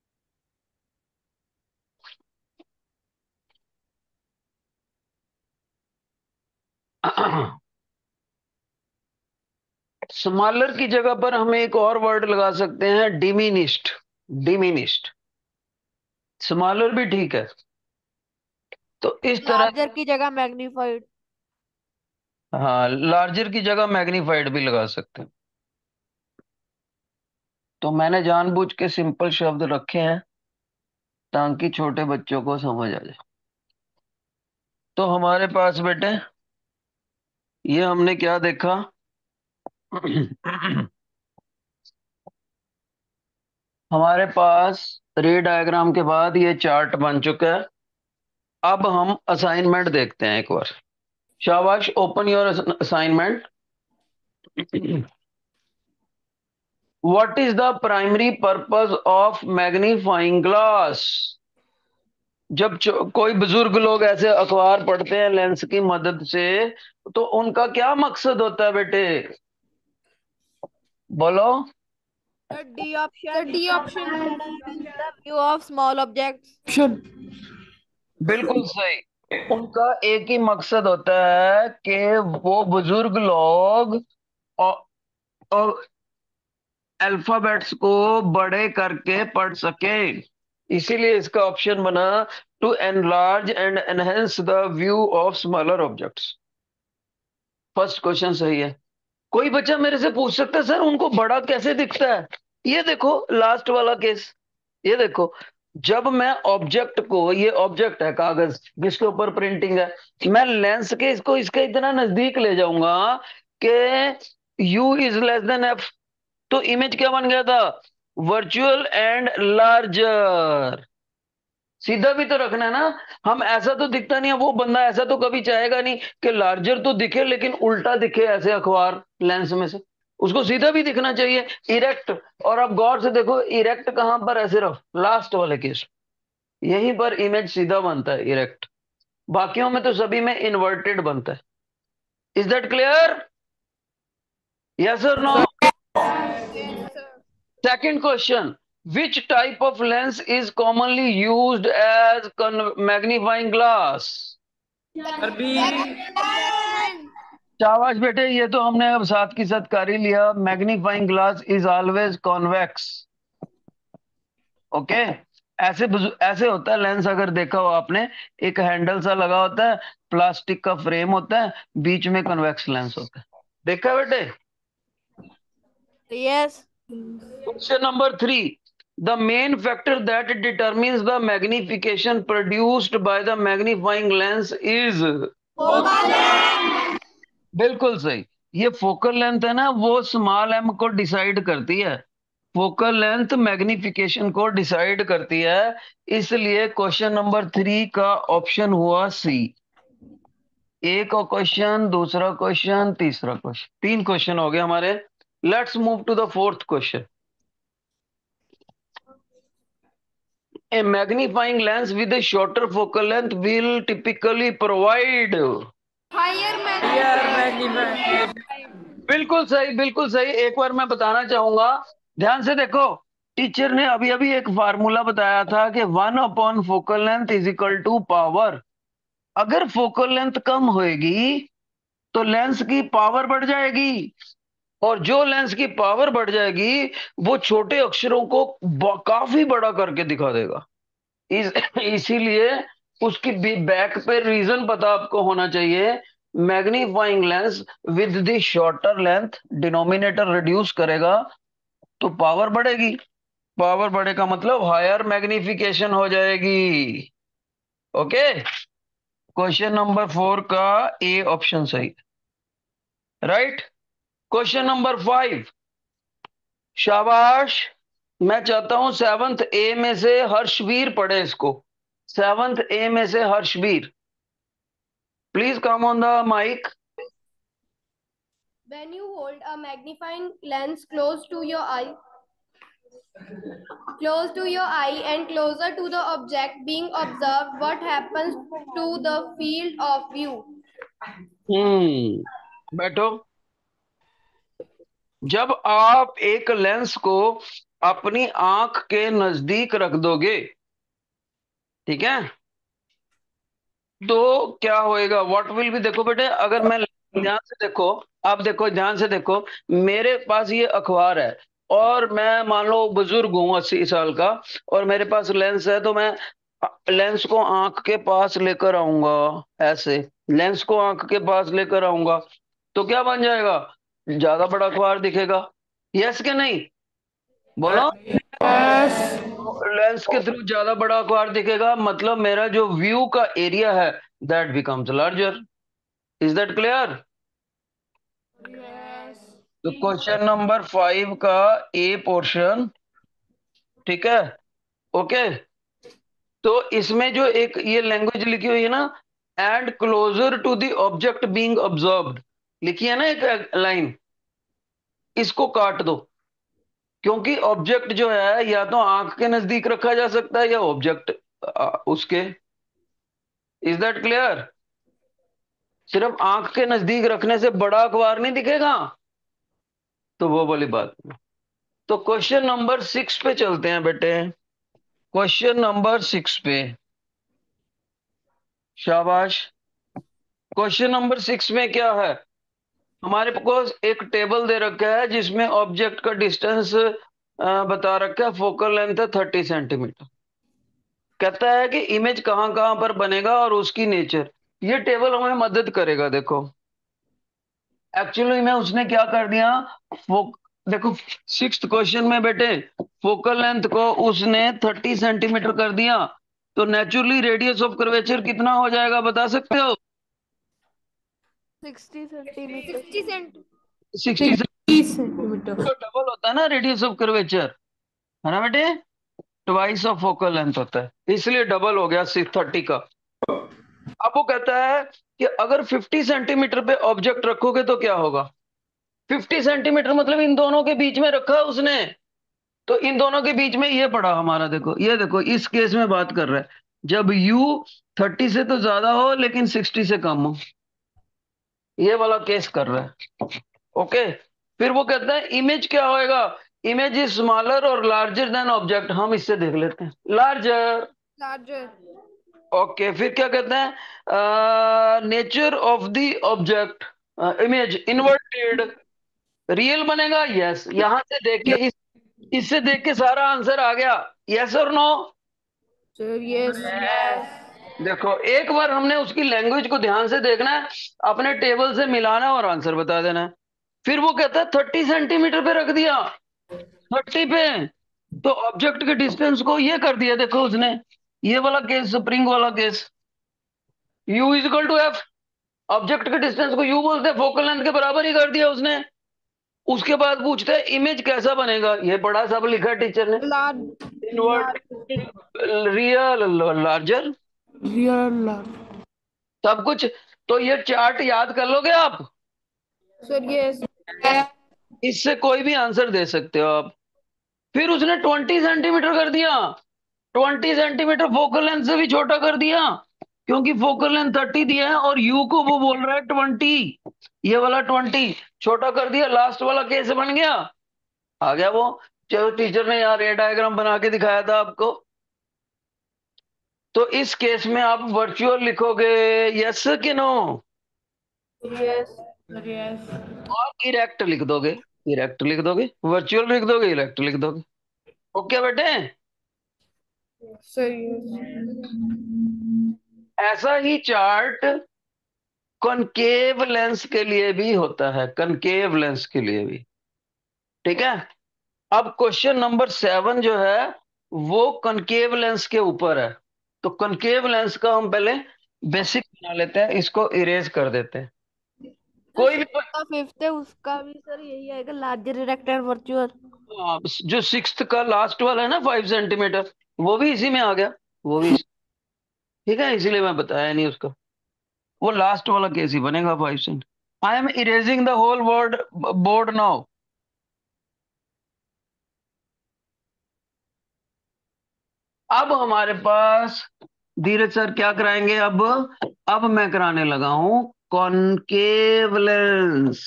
स्मॉलर की जगह पर हम एक और वर्ड लगा सकते हैं, डिमिनिस्ट। डिमिनिस्ट। स्मॉलर भी ठीक है। तो इस तरह, लार्जर की जगह मैग्नीफाइड। हाँ लार्जर की जगह मैग्नीफाइड भी लगा सकते हैं। तो मैंने जानबूझ के सिंपल शब्द रखे हैं ताकि छोटे बच्चों को समझ आ जाए। तो हमारे पास बेटे ये हमने क्या देखा? हमारे पास रे डायग्राम के बाद ये चार्ट बन चुका है। अब हम असाइनमेंट देखते हैं एक बार। शाबाश, open your assignment. What is the primary purpose of magnifying glass? जब कोई बुजुर्ग लोग ऐसे अखबार पढ़ते हैं लेंस की मदद से, तो उनका क्या मकसद होता है बेटे? बोलो। The D The option D option. the view of small objects. Option. बिल्कुल सही। उनका एक ही मकसद होता है कि वो बुजुर्ग लोग अल्फाबेट्स को बड़े करके पढ़ सके। इसीलिए इसका ऑप्शन बना, to enlarge and enhance the view of smaller objects. First question सही है। कोई बच्चा मेरे से पूछ सकता है, सर उनको बड़ा कैसे दिखता है? ये देखो लास्ट वाला केस, ये देखो। जब मैं ऑब्जेक्ट को, ये ऑब्जेक्ट है कागज जिसके ऊपर प्रिंटिंग है, मैं लेंस के इसको इसके इतना नजदीक ले जाऊंगा कि U is less than F, तो इमेज क्या बन गया था? Virtual and larger. सीधा भी तो रखना है ना। हम ऐसा तो दिखता नहीं है, वो बंदा ऐसा तो कभी चाहेगा नहीं कि लार्जर तो दिखे लेकिन उल्टा दिखे ऐसे अखबार लेंस में से। उसको सीधा भी दिखना चाहिए, इरेक्ट। और अब गौर से देखो, इरेक्ट कहां पर है? सिर्फ लास्ट वाले केस, यहीं पर इमेज सीधा बनता है, इरेक्ट। बाकियों में तो सभी में इन्वर्टेड बनता है। Is that clear? यस और no? Yes, sir. Second question. Which type of lens is commonly used as magnifying glass? Convection. शाबाश बेटे, ये तो हमने अब साथ की साथ कर ही लिया। Magnifying glass is always convex. Okay. ऐसे होता है लेंस, अगर देखा हो आपने, एक हैंडल सा लगा होता है, प्लास्टिक का फ्रेम होता है, बीच में कन्वेक्स लेंस होता है। देखा बेटे? Yes. Question number 3. The main factor that determines the magnification produced by the magnifying lens is? बिल्कुल सही। ये फोकल लेंथ है ना, वो स्मॉल एम को डिसाइड करती है। फोकल लेंथ मैग्निफिकेशन को डिसाइड करती है। इसलिए क्वेश्चन नंबर 3 का ऑप्शन हुआ सी। एक और क्वेश्चन, दूसरा क्वेश्चन, तीसरा क्वेश्चन, 3 क्वेश्चन हो गए हमारे। Let's move to the fourth question. A magnifying lens with a shorter focal length will typically provide? Higher magnification. बिल्कुल सही, बिल्कुल सही। एक बार मैं बताना चाहूंगा, ध्यान से देखो। टीचर ने अभी अभी एक फार्मूला बताया था कि 1 upon focal length is equal to power. अगर फोकल लेंथ कम होएगी तो लेंस की पावर बढ़ जाएगी, और जो लेंस की पावर बढ़ जाएगी वो छोटे अक्षरों को काफी बड़ा करके दिखा देगा। इसीलिए उसकी बैक पे रीजन पता आपको होना चाहिए। Magnifying lens with the shorter length denominator reduce करेगा तो पावर बढ़ेगी। पावर बढ़ेगा मतलब हायर मैग्निफिकेशन हो जाएगी। ओके। क्वेश्चन नंबर 4 का ए ऑप्शन सही। राइट। Question number 5। शाबाश। मैं चाहता हूं 7th A में से हर्षवीर पढ़े इसको। 7th A में से Harshveer, please come on the mic. When you hold a magnifying lens close to your eye and closer to the object being observed, what happens to the field of view? बैठो। जब आप एक lens को अपनी आंख के नजदीक रख दोगे, ठीक है, तो क्या होएगा? व्हाट विल बी, देखो बेटे, अगर मैं, ध्यान से देखो, आप देखो, ध्यान से देखो। मेरे पास ये अखबार है और मैं मान लो बुजुर्ग हूं 80 साल का, और मेरे पास लेंस है, तो मैं लेंस को आंख के पास लेकर आऊंगा। ऐसे लेंस को आंख के पास लेकर आऊंगा तो क्या बन जाएगा? ज्यादा बड़ा अखबार दिखेगा। यस के नहीं? बोलो। Yes. लेंस के थ्रू ज्यादा बड़ा अखबार दिखेगा, मतलब मेरा जो व्यू का एरिया है that becomes larger. Is that clear? Yes. तो क्वेश्चन नंबर 5 का ए पोर्शन, ठीक है, ओके, तो इसमें जो एक ये लैंग्वेज लिखी हुई है ना, and closer to the object being observed, लिखी है ना एक लाइन, इसको काट दो। क्योंकि ऑब्जेक्ट जो है या तो आंख के नजदीक रखा जा सकता है या ऑब्जेक्ट उसके। Is that clear? सिर्फ आंख के नजदीक रखने से बड़ा अखबार नहीं दिखेगा, तो वो वाली बात। तो क्वेश्चन नंबर 6 पे चलते हैं बेटे। क्वेश्चन नंबर 6 पे, शाबाश। क्वेश्चन नंबर 6 में क्या है? हमारे पास एक टेबल दे रखा है जिसमें ऑब्जेक्ट का डिस्टेंस बता रखा है, फोकल लेंथ है 30 सेंटीमीटर। कहता है कि इमेज कहाँ कहाँ पर बनेगा और उसकी नेचर। ये टेबल हमें मदद करेगा। देखो एक्चुअली में उसने क्या कर दिया, फोक देखो 6th क्वेश्चन में बेटे फोकल लेंथ को उसने 30 सेंटीमीटर कर दिया, तो नेचुरली रेडियस ऑफ कर्वेचर कितना हो जाएगा बता सकते हो? 60 सेंटीमीटर। 60 सेंट। 60 30 सेंटीमीटर। तो डबल होता है ना रेडियस ऑफ कर्वेचर, है ना बेटे? ट्वाइस ऑफ फोकल लेंथ होता है, इसलिए डबल हो गया 30 का। अब वो कहता है कि अगर 50 सेंटीमीटर पे ऑब्जेक्ट रखोगे तो क्या होगा? 50 सेंटीमीटर मतलब इन दोनों के बीच में रखा उसने, तो इन दोनों के बीच में ये पड़ा हमारा। देखो ये देखो, इस केस में बात कर रहा है जब u 30 से तो ज्यादा हो लेकिन 60 से कम हो, ये वाला केस कर रहा है। ओके, फिर वो कहता है इमेज क्या होएगा? इमेज इज स्मॉलर और लार्जर देन ऑब्जेक्ट। हम इससे देख लेते हैं, लार्जर। लार्जर। ओके, फिर क्या कहते हैं? Nature of the object, image inverted, real बनेगा। यस, यहां से देख के इससे देख के सारा आंसर आ गया। यस और नो? Sir yes. देखो एक बार हमने उसकी लैंग्वेज को ध्यान से देखना है, अपने टेबल से मिलाना है और आंसर बता देना है। फिर वो कहता है 30 सेंटीमीटर पे रख दिया, 30 पे, तो ऑब्जेक्ट के डिस्टेंस को ये कर दिया। देखो उसने ये वाला केस, स्प्रिंग वाला case, u is equal to F. Object के डिस्टेंस को u बोलते हैं, फोकल लेंथ के बराबर ही कर दिया उसने। उसके बाद पूछते हैं इमेज कैसा बनेगा, ये बड़ा सब लिखा टीचर ने, इनवर्ट, रियल, लार्जर, रियल। सब कुछ। तो ये चार्ट याद कर लोगे आप, सर यस। इससे कोई भी आंसर दे सकते हो आप। फिर उसने 20 सेंटीमीटर कर दिया, 20 सेंटीमीटर फोकल लेंथ से भी छोटा कर दिया, क्योंकि फोकल लेंथ 30 दिया है और यू को वो बोल रहा है 20, ये वाला 20 छोटा कर दिया। लास्ट वाला कैसे बन गया? आ गया वो, जो टीचर ने यार ये डायग्राम बना के दिखाया था आपको। तो इस केस में आप वर्चुअल लिखोगे, यस कि नो? यस। Sir yes. और इरेक्ट लिख दोगे, इरेक्ट लिख दोगे, वर्चुअल लिख दोगे, इरेक्ट लिख दोगे। ओके बेटे, सर यस। ऐसा ही चार्ट कॉनकेव लेंस के लिए भी होता है, कॉनकेव लेंस के लिए भी। ठीक है, अब क्वेश्चन नंबर 7 जो है वो कॉनकेव लेंस के ऊपर है। तो कॉनकेव लेंस का हम पहले बेसिक बना लेते हैं, इसको इरेज कर देते हैं। जो कोई भी 5th है उसका भी सर यही आएगा, लार्जर रेक्टेंगल वर्चुअल। जो 6th का लास्ट वाला है ना 5 सेंटीमीटर, वो भी इसी में आ गया, वो भी ठीक है, इसीलिए मैं बताया नहीं उसको। वो लास्ट वाला केस ही बनेगा 5 cent. I am erasing the whole word board now. अब हमारे पास धीरज सर क्या कराएंगे? अब मैं कराने लगा हूं कॉनकेव लेंस।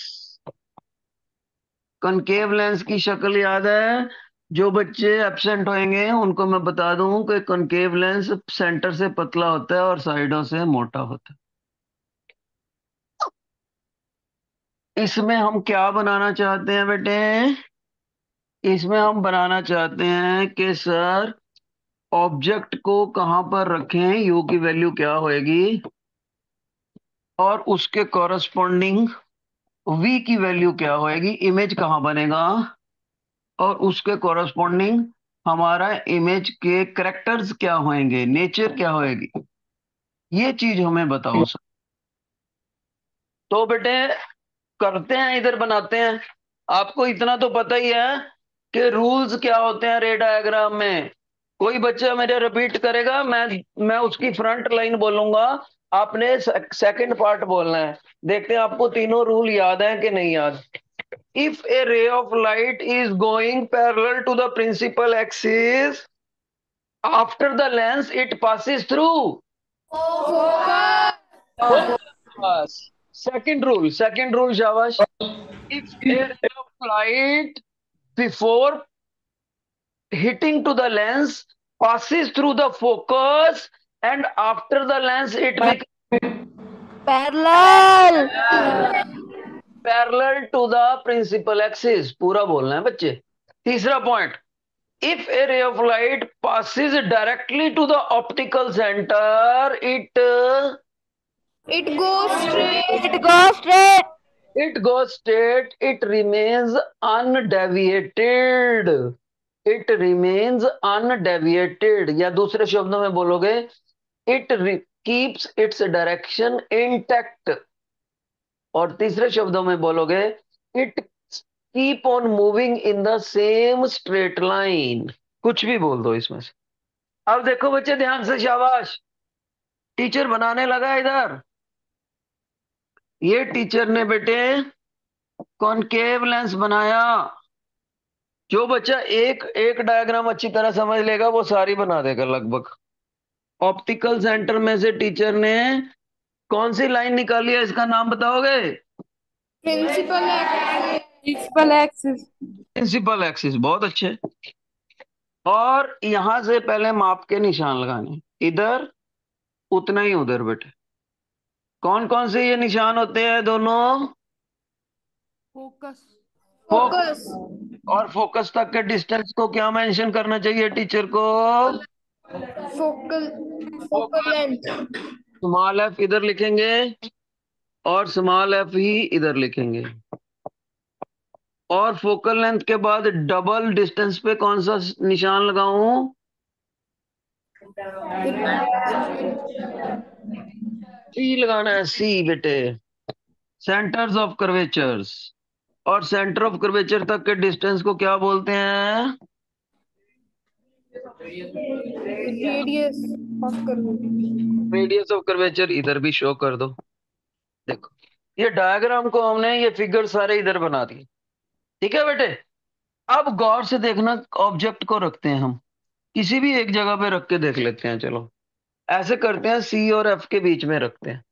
कॉनकेव लेंस की शक्ल याद है? जो बच्चे एब्सेंट होंगे उनको मैं बता दूं कि कॉनकेव लेंस सेंटर से पतला होता है और साइडों से मोटा होता है। इसमें हम क्या बनाना चाहते हैं बेटे? इसमें हम बनाना चाहते हैं कि सर ऑब्जेक्ट को कहां पर रखें, यू की वैल्यू क्या होएगी, और उसके कॉरस्पॉन्डिंग वी की वैल्यू क्या होएगी, इमेज कहां बनेगा, और उसके कॉरस्पॉन्डिंग हमारा इमेज के करेक्टर्स क्या होंगे, नेचर क्या होएगी, ये चीज हमें बताओ सर। तो बेटे करते हैं, इधर बनाते हैं। आपको इतना तो पता ही है कि रूल्स क्या होते हैं रे डायग्राम में। कोई बच्चा मेरे रिपीट करेगा, मैं उसकी फ्रंट लाइन बोलूंगा, आपने सेकंड पार्ट बोलना है। देखते हैं आपको तीनों रूल याद है कि नहीं याद। If a ray of light is going parallel to the principal axis, after the lens it passes through focus. Second rule शाबाश। If a ray of light before hitting to the lens passes through the focus, and after the lens it becomes parallel. parallel to the principal axis। पूरा बोलना है बच्चे। तीसरा point, if a ray of light passes directly to the optical center, It goes straight. It go straight. it goes straight, it remains undeviated, it remains undeviated, या दूसरे शब्दों में बोलोगे it keeps its direction intact, और तीसरे शब्दों में बोलोगे it keep on moving in the same straight line। कुछ भी बोल दो इसमें से। अब देखो बच्चे ध्यान से, शाबाश। टीचर बनाने लगा इधर। ये टीचर ने बेटे कॉनकेव लेंस बनाया। जो बच्चा एक एक डायग्राम अच्छी तरह समझ लेगा वो सारी बना देगा लगभग। ऑप्टिकल सेंटर में से टीचर ने कौन सी लाइन निकाली है, इसका नाम बताओगे? Principal axis. Principal axis. Principal axis, बहुत अच्छे। और यहां से पहले माप के निशान लगाने, इधर उतना ही उधर बेटे। कौन कौन से ये निशान होते हैं दोनों? Focus. Focus. और फोकस तक के डिस्टेंस को क्या मेंशन करना चाहिए टीचर को? Focal. Focal length. Small F इधर लिखेंगे और स्मॉल एफ ही इधर लिखेंगे। और फोकल लेंथ के बाद डबल डिस्टेंस पे कौन सा निशान लगाऊं? सी लगाना है, सी बेटे। Centres of curvatures. और सेंटर ऑफ कर्वेचर तक के डिस्टेंस को क्या बोलते हैं? Radius of curvature. Radius of curvature. इधर भी शो कर दो। देखो ये डायग्राम को हमने, ये फिगर सारे इधर बना दिए, ठीक है बेटे। अब गौर से देखना, ऑब्जेक्ट को रखते हैं हम किसी भी एक जगह पे रख के देख लेते हैं। चलो ऐसे करते हैं, सी और एफ के बीच में रखते हैं।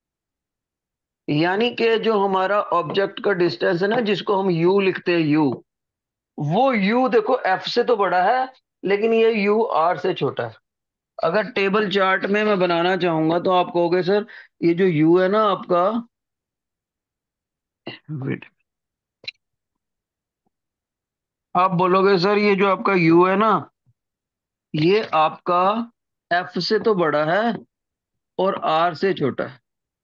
यानी कि जो हमारा ऑब्जेक्ट का डिस्टेंस है ना, जिसको हम यू लिखते हैं, यू, वो यू देखो एफ से तो बड़ा है, लेकिन ये यू आर से छोटा है। अगर टेबल चार्ट में मैं बनाना चाहूंगा तो आप कहोगे सर ये जो यू है ना आपका, वेट, आप बोलोगे सर ये जो आपका यू है ना, ये आपका एफ से तो बड़ा है और आर से छोटा है।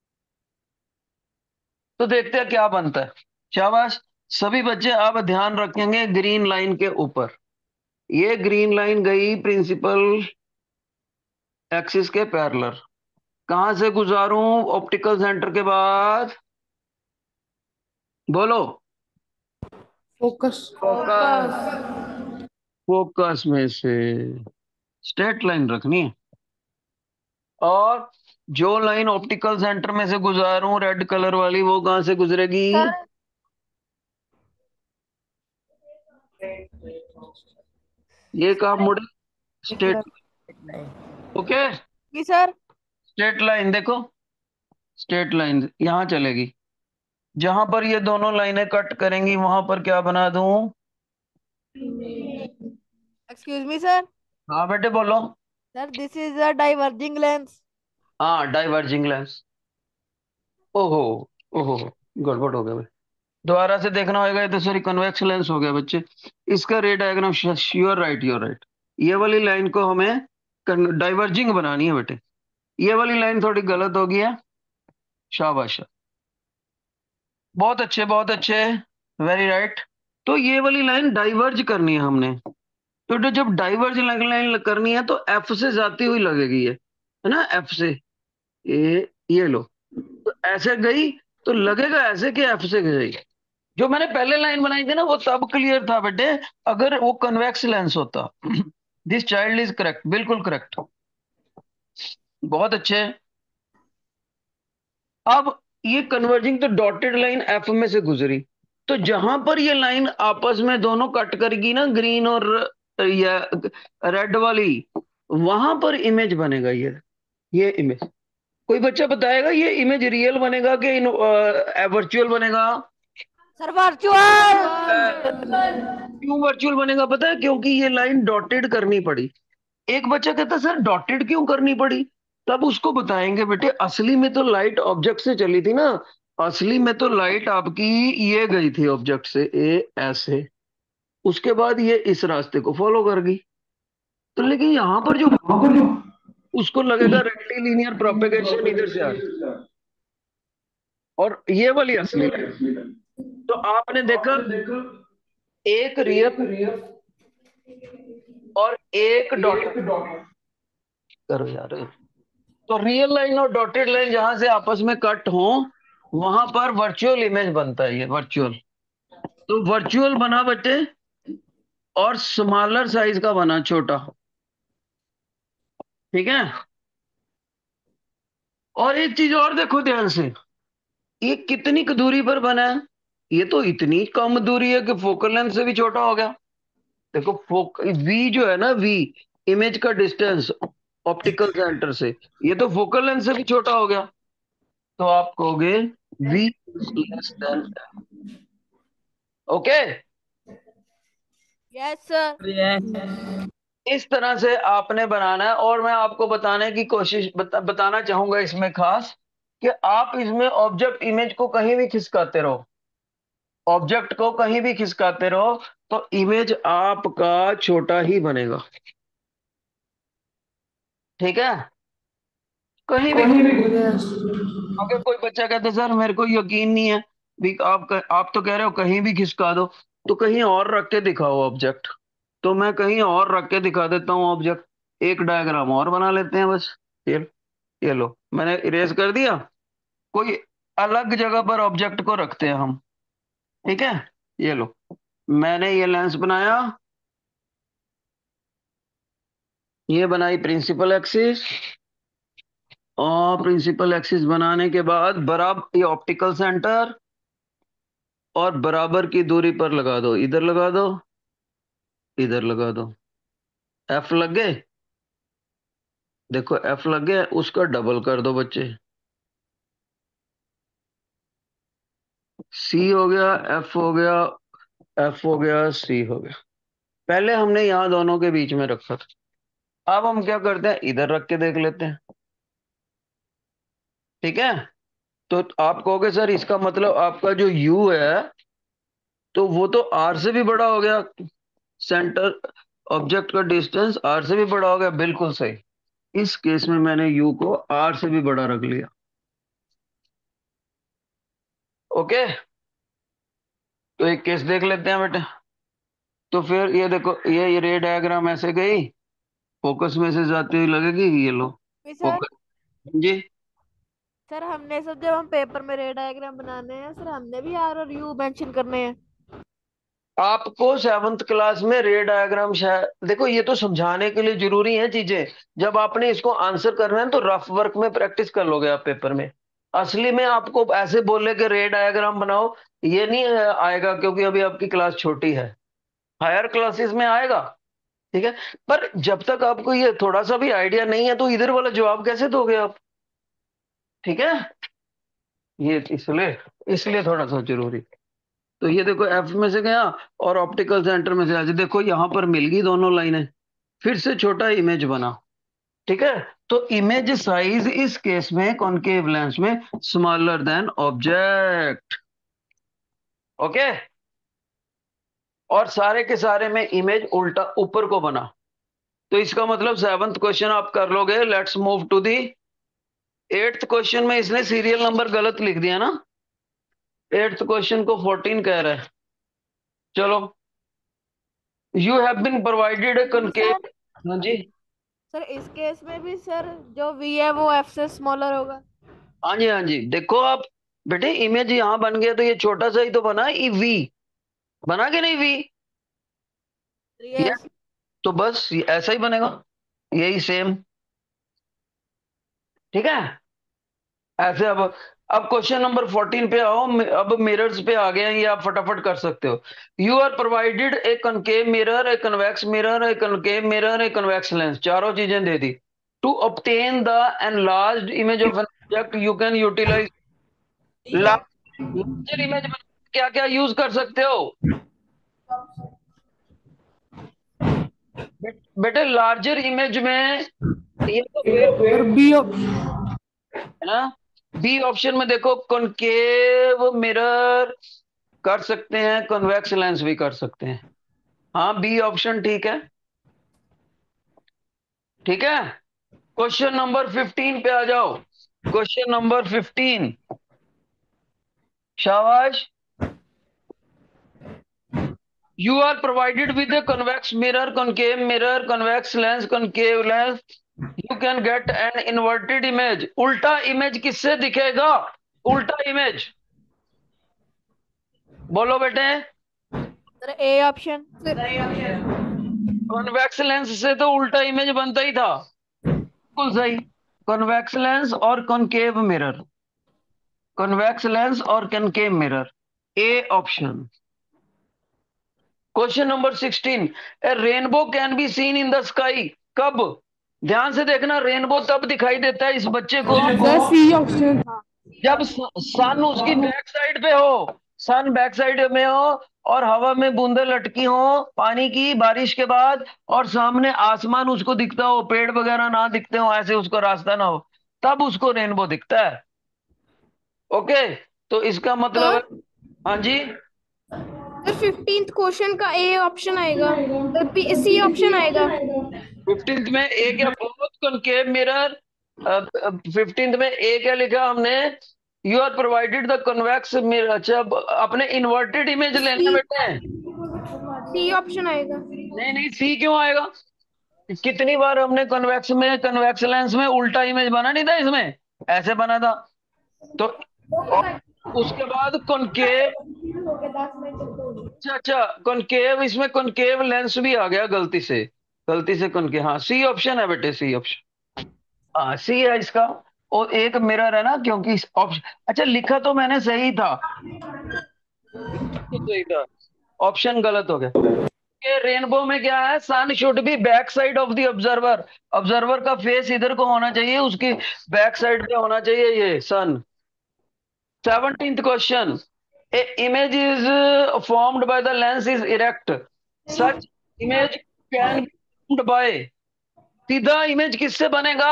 तो देखते हैं क्या बनता है। शाबाश सभी बच्चे, अब ध्यान रखेंगे ग्रीन लाइन के ऊपर। ये ग्रीन लाइन गई प्रिंसिपल एक्सिस के पैरेलल। कहां से गुजारूं ऑप्टिकल सेंटर के बाद? बोलो। Focus. फोकस। फोकस में से स्ट्रेट लाइन रखनी है। और जो लाइन ऑप्टिकल सेंटर में से गुजारूं रेड कलर वाली, वो कहां से गुजरेगी? ये कहा मुड़े, स्ट्रेट। ओके, जी सर। स्ट्रेट लाइन देखो, स्ट्रेट लाइन यहां चलेगी। जहां पर ये दोनों लाइनें कट करेंगी वहां पर क्या बना दूं? Excuse me sir. हाँ बेटे बोलो। Sir this is a diverging lens. हाँ डाइवर्जिंग लेंस। ओहो, ओहो, गड़बड़ हो गया भाई। दोबारा से देखना होगा। ये तो सॉरी कन्वेक्स लेंस हो गया बच्चे। इसका ray diagram, you're right, you're right. ये वाली लाइन को हमें डाइवर्जिंग बनानी है बेटे। ये वाली लाइन थोड़ी गलत हो गई है। शाबाश, बहुत अच्छे, बहुत अच्छे, वेरी राइट। तो ये वाली लाइन डाइवर्ज करनी है हमने। तो जब डाइवर्ज लाइन करनी है तो एफ से जाती हुई लगेगी ये, है ना, एफ से। ये लो, तो ऐसे गई तो लगेगा ऐसे कि एफ से गई। जो मैंने पहले लाइन बनाई थी ना वो तब क्लियर था बेटे, अगर वो कन्वेक्स लेंस होता। दिस चाइल्ड इज करेक्ट, बिल्कुल करेक्ट, बहुत अच्छे। अब ये कन्वर्जिंग तो डॉटेड लाइन एफ में से गुजरी, तो जहां पर ये लाइन आपस में दोनों कट करेगी ना, ग्रीन और या रेड वाली, वहां पर इमेज बनेगा ये इमेज। कोई बच्चा बताएगा ये इमेज रियल बनेगा कि वर्चुअल बनेगा? Sir virtual. क्यों वर्चुअल बनेगा पता है? क्योंकि ये लाइन डॉटेड करनी पड़ी। एक बच्चा कहता सर डॉटेड क्यों करनी पड़ी? तब उसको बताएंगे बेटे असली में तो लाइट ऑब्जेक्ट से चली थी ना, असली में तो लाइट आपकी ये गई थी ऑब्जेक्ट से ए ऐसे, उसके बाद ये इस रास्ते को फॉलो कर गई। तो लेकिन यहां पर जो उसको लगेगा रेक्टिलिनियर प्रोपेगेशन इधर से आ रही, और ये वाली असली लाइट। तो आपने देखा एक रियल और एक डॉटेड, करो यार। तो रियल लाइन और डॉटेड लाइन जहां से आपस में कट हो, वहां पर वर्चुअल इमेज बनता है, ये वर्चुअल। तो वर्चुअल बना बच्चे, और स्मॉलर साइज का बना, छोटा। ठीक है। और एक चीज और देखो ध्यान से, ये कितनी दूरी पर बना है? ये तो इतनी कम दूरी है कि फोकल लेंथ से भी छोटा हो गया। देखो वी जो है ना, वी इमेज का डिस्टेंस ऑप्टिकल सेंटर से, ये तो फोकल लेंथ से भी छोटा हो गया। तो आप कहोगे V less than, okay. Yes sir. इस तरह से आपने बनाना है, और मैं आपको बताने की कोशिश बताना चाहूंगा इसमें खास, कि आप इसमें ऑब्जेक्ट इमेज को कहीं भी खिसकाते रहो, ऑब्जेक्ट को कहीं भी खिसकाते रहो, तो इमेज आपका छोटा ही बनेगा। ठीक है, कहीं भी। अगर कोई बच्चा कहता है सर मेरे को यकीन नहीं है, भी आप तो कह रहे हो कहीं भी खिसका दो, तो कहीं और रख के दिखाओ ऑब्जेक्ट। तो मैं कहीं और रख के दिखा देता हूँ ऑब्जेक्ट, एक डायग्राम और बना लेते हैं बस। ये ये लो, मैंने इरेज कर दिया। कोई अलग जगह पर ऑब्जेक्ट को रखते हैं हम। ठीक है, ये लो, मैंने ये लेंस बनाया, ये बनाई प्रिंसिपल एक्सिस, और प्रिंसिपल एक्सिस बनाने के बाद बराबर ये ऑप्टिकल सेंटर, और बराबर की दूरी पर लगा दो, इधर लगा दो, इधर लगा दो। एफ लग गए, देखो एफ लग गया, उसका डबल कर दो बच्चे, सी हो गया, एफ हो गया, एफ हो गया, सी हो गया। पहले हमने यहां दोनों के बीच में रखा था, अब हम क्या करते हैं, इधर रख के देख लेते हैं। ठीक है, तो आप कहोगे सर इसका मतलब आपका जो यू है, तो वो तो आर से भी बड़ा हो गया, सेंटर ऑब्जेक्ट का डिस्टेंस आर से भी बड़ा हो गया, बिल्कुल सही। इस केस में मैंने यू को आर से भी बड़ा रख लिया। ओके, तो एक केस देख लेते हैं बेटा। तो फिर ये देखो, ये रे डायग्राम ऐसे गई, फोकस में से जाती हुई लगेगी, ये लो सर। फोकस। जी, सर हमने सब जब हम पेपर में रे डायग्राम बनाने हैं सर, हमने भी आर और यू मेंशन करने हैं। आपको सेवन्थ क्लास में रे डायग्राम शायद, देखो ये तो समझाने के लिए जरूरी है चीजें, जब आपने इसको आंसर करना है तो रफ वर्क में प्रैक्टिस कर लोगे आप पेपर में। असली में आपको ऐसे बोले कि रे डायग्राम बनाओ, ये नहीं आएगा, क्योंकि अभी आपकी क्लास छोटी है, हायर क्लासेस में आएगा। ठीक है, पर जब तक आपको ये थोड़ा सा भी आइडिया नहीं है, तो इधर वाला जवाब कैसे दोगे आप? ठीक है, ये इसलिए इसलिए थोड़ा सा जरूरी। तो ये देखो एफ में से गया, और ऑप्टिकल सेंटर में से आज देखो यहां पर मिल गई दोनों लाइनें, फिर से छोटा इमेज बना। ठीक है, तो इमेज साइज इस केस में कॉनकेव लेंस में स्मॉलर देन ऑब्जेक्ट। ओके, और सारे के सारे में इमेज उल्टा ऊपर को बना। तो इसका मतलब सेवंथ क्वेश्चन आप कर लोगे। Let's move to the eighth question में, इसने सीरियल नंबर गलत लिख दिया ना, एट्थ क्वेश्चन को 14 कह रहा है। चलो, you have been provided a भी सर। कॉनकेव। हाँ जी, सर इस केस में भी सर जो वी है वो एफ से स्मॉलर होगा। हाँ जी, हाँ जी, देखो आप बेटे, इमेज यहां बन गया तो ये छोटा सा ही तो बना, वी बना के नहीं वी, ये यस। तो बस ऐसा ही बनेगा, यही सेम। ठीक है। ऐसे अब क्वेश्चन नंबर 14 पे आओ। अब मिरर्स पे आ गए हैं, ये आप फटाफट कर सकते हो। You are provided a concave mirror, a convex mirror, a concave mirror, a convex lens, चारों चीजें दे दी। To obtain the enlarged image of an object you can utilise larger image. क्या क्या यूज कर सकते हो बेटे लार्जर इमेज में? ये तो सर बी। है ना। बी ऑप्शन में देखो, कॉनकेव मिरर कर सकते हैं, कॉन्वेक्स लेंस भी कर सकते हैं। हाँ, बी ऑप्शन ठीक है। ठीक है। क्वेश्चन नंबर 15 पे आ जाओ। Question number 15। शाबाश। You are provided with a convex mirror, convex lens, concave lens. You can get an inverted image. उल्टा इमेज किससे दिखेगा? उल्टा इमेज बोलो बेटे। Sir A option. Convex lens से तो उल्टा इमेज बनता ही था। बिल्कुल सही। कॉन्वेक्स लेंस और कॉनकेव मिरर, कॉन्वेक्स लेंस और concave mirror, A option. Question number 16। A rainbow can be seen in the sky. कब? ध्यान से देखना, रेनबो तब दिखाई देता है इस बच्चे को सर सी ऑप्शन था। जब सन उसकी बैक साइड पे हो, सन बैक साइड में हो, और हवा में बूंदे लटकी हो पानी की बारिश के बाद, और सामने आसमान उसको दिखता हो, पेड़ वगैरह ना दिखते हो, ऐसे उसको रास्ता ना हो, तब उसको रेनबो दिखता है। ओके। तो इसका मतलब है। सर हाँ जी। सर 15th क्वेश्चन का ए ऑप्शन आएगा, सी ऑप्शन आएगा। 15th में ए क्या? Both concave mirror. 15th में ए क्या लिखा हमने? You are provided the convex mirror. अच्छा, अपने इन्वर्टेड इमेज लेना बेटे। सी ऑप्शन आएगा। नहीं नहीं, सी क्यों आएगा? कितनी बार हमने कन्वेक्स में, कन्वेक्स लेंस में उल्टा इमेज बना नहीं था, इसमें ऐसे बना था। तो और उसके बाद कॉनकेव। अच्छा अच्छा, कॉनकेव, इसमें कॉनकेव लेंस भी आ गया गलती से। गलती से कॉनकेव, हाँ सी ऑप्शन है बेटे, सी ऑप्शन। हाँ सी है इसका। और एक मिरर है ना, क्योंकि इस ऑप्शन, अच्छा लिखा तो मैंने सही था, तो सही था, ऑप्शन गलत हो गया। कि रेनबो में क्या है? Sun should be back side of the observer. Observer का फेस इधर को होना चाहिए, उसकी बैक साइड पे होना चाहिए ये sun. 17th question. A image is formed by the lens is erect, such image can be formed by. सीधा इमेज किससे बनेगा?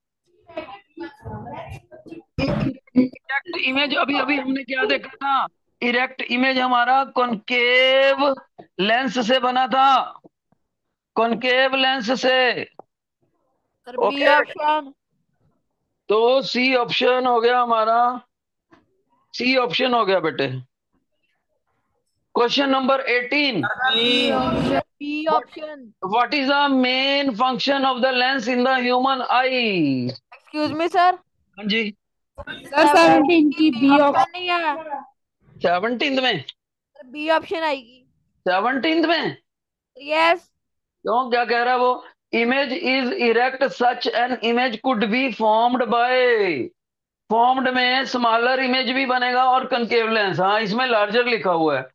इरेक्ट इमेज, अभी अभी हमने क्या देखा था? इरेक्ट इमेज हमारा कॉनकेव लेंस से बना था, कॉनकेव लेंस से। Sir B okay. ऑप्शन। तो सी ऑप्शन हो गया हमारा, सी ऑप्शन हो गया बेटे। Question number 18। B option. What is the main function of the lens in the human eye? Excuse me sir. हाँ जी। सर 17 की बी ऑप्शन। ऑप्शन नहीं है। 17th में? सर बी ऑप्शन आएगी। 17th में? यस। क्यों, क्या कह रहा है वो? Image is erect, such an image could be formed by. Formed में स्मॉलर इमेज भी बनेगा और कनकेव लेंस, हाँ इसमें लार्जर लिखा हुआ है।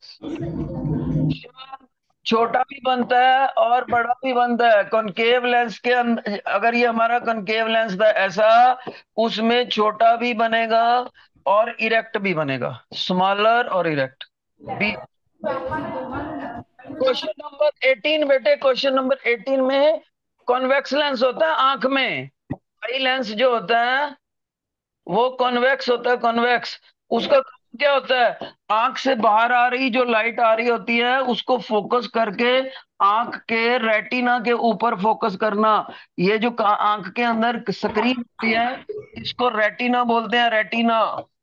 छोटा भी बनता है और बड़ा भी बनता है कॉनकेव लेंस के अंदर। अगर ये हमारा कॉनकेव लेंस था ऐसा, उसमें छोटा भी बनेगा और इरेक्ट भी बनेगा, स्मॉलर और इरेक्ट भी। क्वेश्चन नंबर 18 बेटे, क्वेश्चन नंबर 18 में कॉन्वेक्स लेंस होता है आंख में। आई लेंस जो होता है वो कॉन्वेक्स होता है, कॉन्वेक्स। उसका काम क्या होता है? आंख से बाहर आ रही जो लाइट आ रही होती है उसको फोकस करके आंख के रेटिना के ऊपर फोकस करना। ये जो आंख के अंदर स्क्रीन होती है इसको रेटिना बोलते हैं, रेटिना।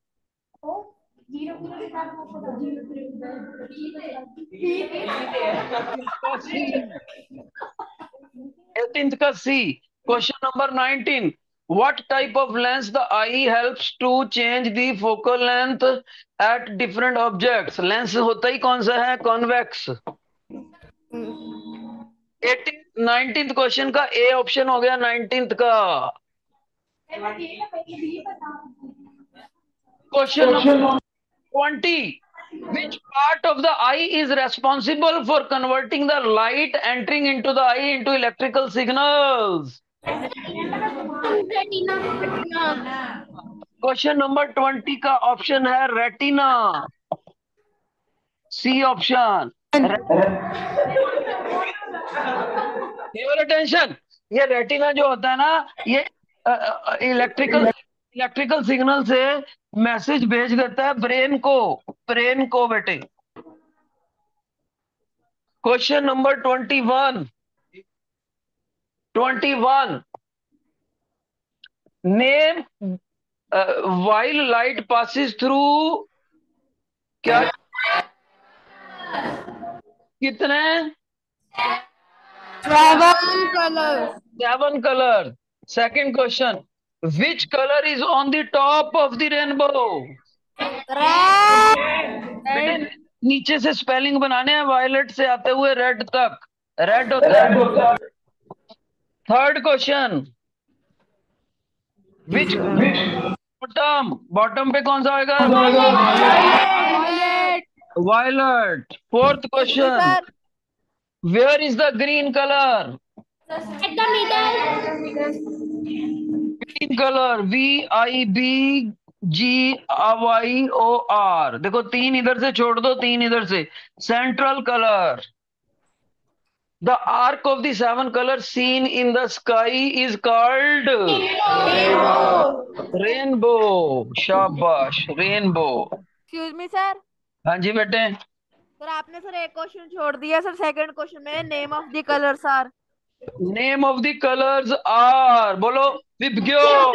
18th का C. Question number 19। What type of lens the eye helps to change the focal length at different objects? Lens होता ही कौन सा है? कॉन्वेक्स। 18 19th क्वेश्चन का ए ऑप्शन हो गया 19th का। Question number 20, which part of the eye is responsible for converting the light entering into the eye into electrical signals? Question number 20 का ऑप्शन है retina, C option. Your attention, ये retina जो होता है ना, ये इलेक्ट्रिकल सिग्नल से message भेज देता है ब्रेन को बेटे। Question number 21 name while light passes through क्या कितने 7 color। Second question, which color is on the top of the rainbow? बेटे नीचे से स्पेलिंग बनाने हैं, वायलेट से आते हुए रेड तक, रेड होता है। थर्ड क्वेश्चन, which बॉटम पे कौन सा होगा? Violet. Fourth question, where is the green colour? At the middle. Green colour VIBGYOR। देखो 3 इधर से छोड़ दो, 3 इधर से। Central colour, the arc of the 7 colour seen in the sky is called rainbow. शाबाश, रेनबो। Excuse me sir. हाँ जी बेटे। सर आपने सर एक क्वेश्चन छोड़ दिया सर, सेकंड क्वेश्चन में name of the colour sir. Name of the colours are, बोलो। विबग्योर,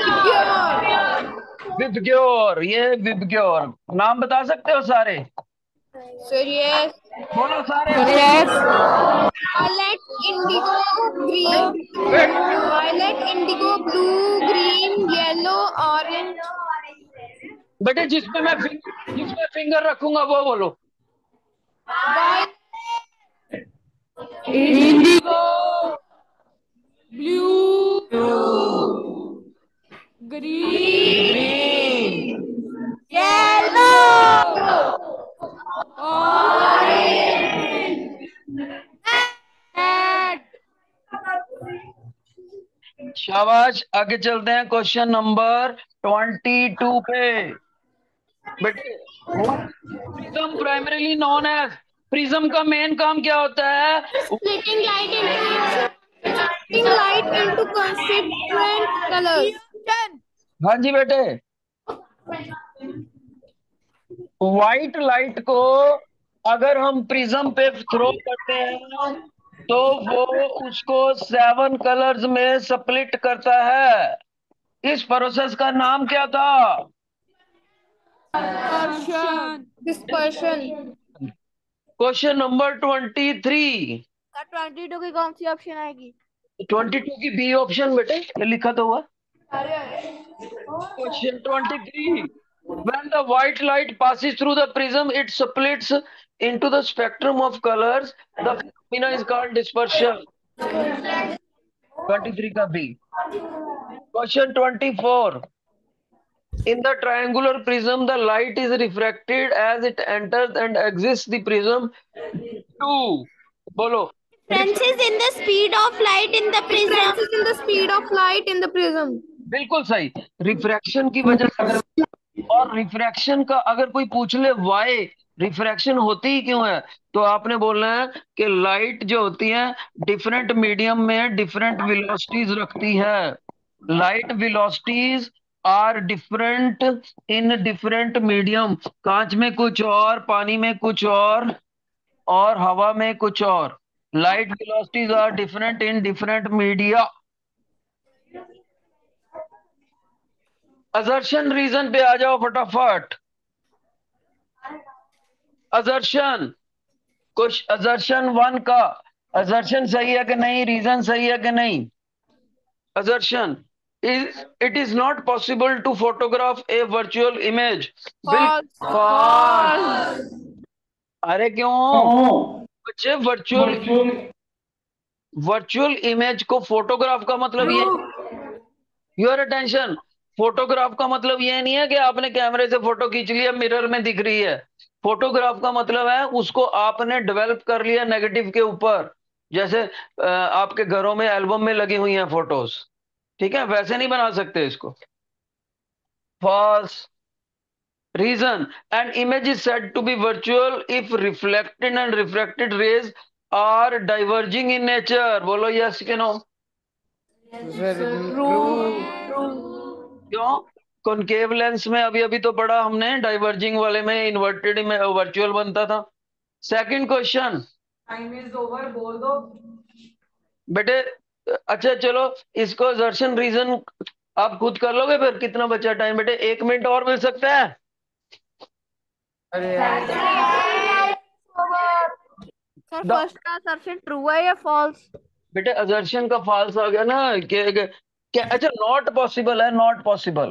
विबग्योर, ये विबग्योर। नाम बता सकते हो सारे? Sir, yes. बोलो सारे। Violet, indigo, green. Violet, indigo, blue, green, yellow, orange. बेटे जिसमें फिंगर रखूंगा वो बोलो। Indigo, blue, green, yellow, orange, red. शाबाश, आगे चलते हैं क्वेश्चन नंबर 22 पे। बेटे prism primarily known as, prism का मेन काम क्या होता है? Splitting light into constituent colors. हाँ जी बेटे, व्हाइट लाइट को अगर हम प्रिज्म पे थ्रो करते हैं तो वो उसको 7 कलर्स में स्प्लिट करता है। इस प्रोसेस का नाम क्या था? Dispersion. Question number 23। सर 22 की कौन सी ऑप्शन आएगी? 22 की बी ऑप्शन बेटे, ये लिखा तो हुआ। Question 23, when the white light passes through the prism it splits into the spectrum of colors, the phenomena is called dispersion। 23 का B. Question 24, in the triangular prism the light is refracted as it enters and exits the prism। 2 बोलो। Differences in the speed of light in the prism. Differences in the speed of light in the prism. बिल्कुल सही, refraction की वजह से। और refraction का अगर कोई पूछ ले वाई रिफ्रैक्शन होती ही क्यों है, तो आपने बोलना है कि लाइट जो होती है डिफरेंट मीडियम में डिफरेंट वेलोसिटीज रखती है। Light velocities are different in different medium. कांच में कुछ और, पानी में कुछ और हवा में कुछ और। Light velocities are different in different media. Assertion reason पे आ जाओ फटाफट। असर्शन, कुछ असर्शन 1 का असर्शन सही है कि नहीं, रीजन सही है कि नहीं? Assertion is it is not possible to photograph a virtual image. अरे क्यों बच्चे, वर्चुअल वर्चुअल इमेज को फोटोग्राफ का मतलब ये, योर अटेंशन, फोटोग्राफ का मतलब ये नहीं है कि आपने कैमरे से फोटो खींच लिया मिरर में दिख रही है। फोटोग्राफ का मतलब है उसको आपने डेवलप कर लिया नेगेटिव के ऊपर, जैसे आपके घरों में एल्बम में लगी हुई हैं फोटोज, ठीक है, वैसे नहीं बना सकते इसको। False. Reason: an image is said to be virtual if reflected and refracted rays are diverging in nature. बोलो yes के no? क्यों? कॉनकेव लेंस में अभी अभी तो पढ़ा हमने, डाइवर्जिंग वाले में इन्वर्टेड में वर्चुअल बनता था। Second question. Time is over, बोल दो बेटे। अच्छा चलो, इसको असर्शन रीजन आप खुद कर लोगे, फिर कितना बचा टाइम बेटे? 1 मिनट और मिल सकता है? सर द फर्स्ट का असर्शन ट्रू है या फॉल्स? बेटे असर्शन का फॉल्स आ गया ना, क्या? अच्छा, नॉट पॉसिबल है, नॉट पॉसिबल,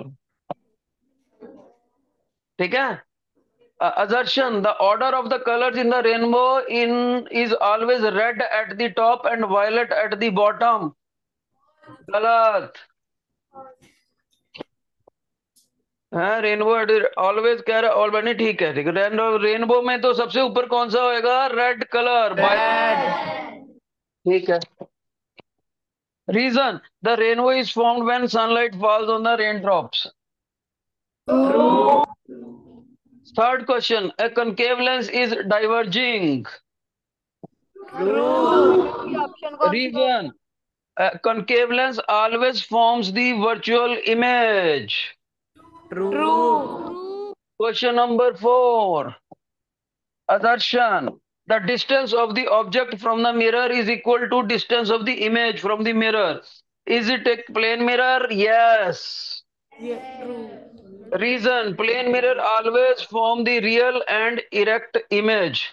ठीक है। Assertion: the order of the colors in the rainbow in is always red at the top and violet at the bottom. गलत है। रेनबो ऑलवेज कह रहा, ऑलरेडी ठीक है, ठीक है। रेनबो में तो सबसे ऊपर कौन सा होएगा? रेड कलर, ठीक है। Reason: the rainbow is formed when sunlight falls on the raindrops. Third question: a concave lens is diverging. Option कौन सी है? Reason: concave lens always forms the virtual image. Question number 4. Assertion: the distance of the object from the mirror is equal to distance of the image from the mirror. Is it a plane mirror? Yes. Reason: plane mirror always form the real and erect image.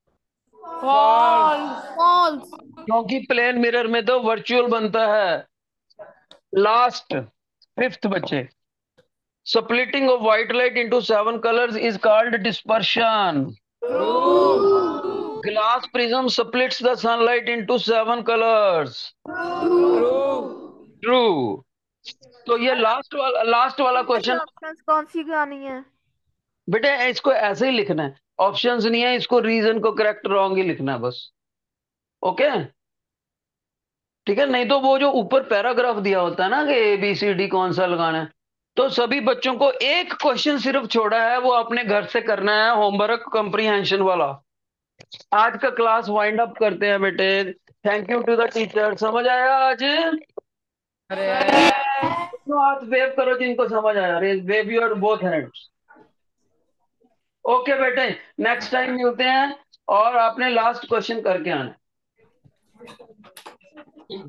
False. क्योंकि plane mirror में तो virtual बनता है। Last, fifth बच्चे। Splitting of white light into 7 colors is called dispersion. Glass prism splits the sunlight into 7 colors. True. तो ये last वाला वैसे क्वेश्चन। ऑप्शंस कौन सी गानी है? बेटे इसको ऐसे ही लिखना है, ऑप्शंस नहीं है, इसको रीजन को करेक्ट रॉन्ग ही लिखना है बस। ओके, ठीक है। नहीं तो वो जो ऊपर पैराग्राफ दिया होता है ना कि ABCD कौन सा लगाना है, तो सभी बच्चों को एक क्वेश्चन सिर्फ छोड़ा है, वो अपने घर से करना है, होमवर्क कंप्रीहेंशन वाला। आज का क्लास वाइंड अप करते हैं बेटे। Thank you to the teacher. समझ आया आज? दोनों हाथ वेव करो जिनको समझ आया, wave your both hands. Okay बेटे, नेक्स्ट टाइम मिलते हैं, और आपने लास्ट क्वेश्चन करके आना।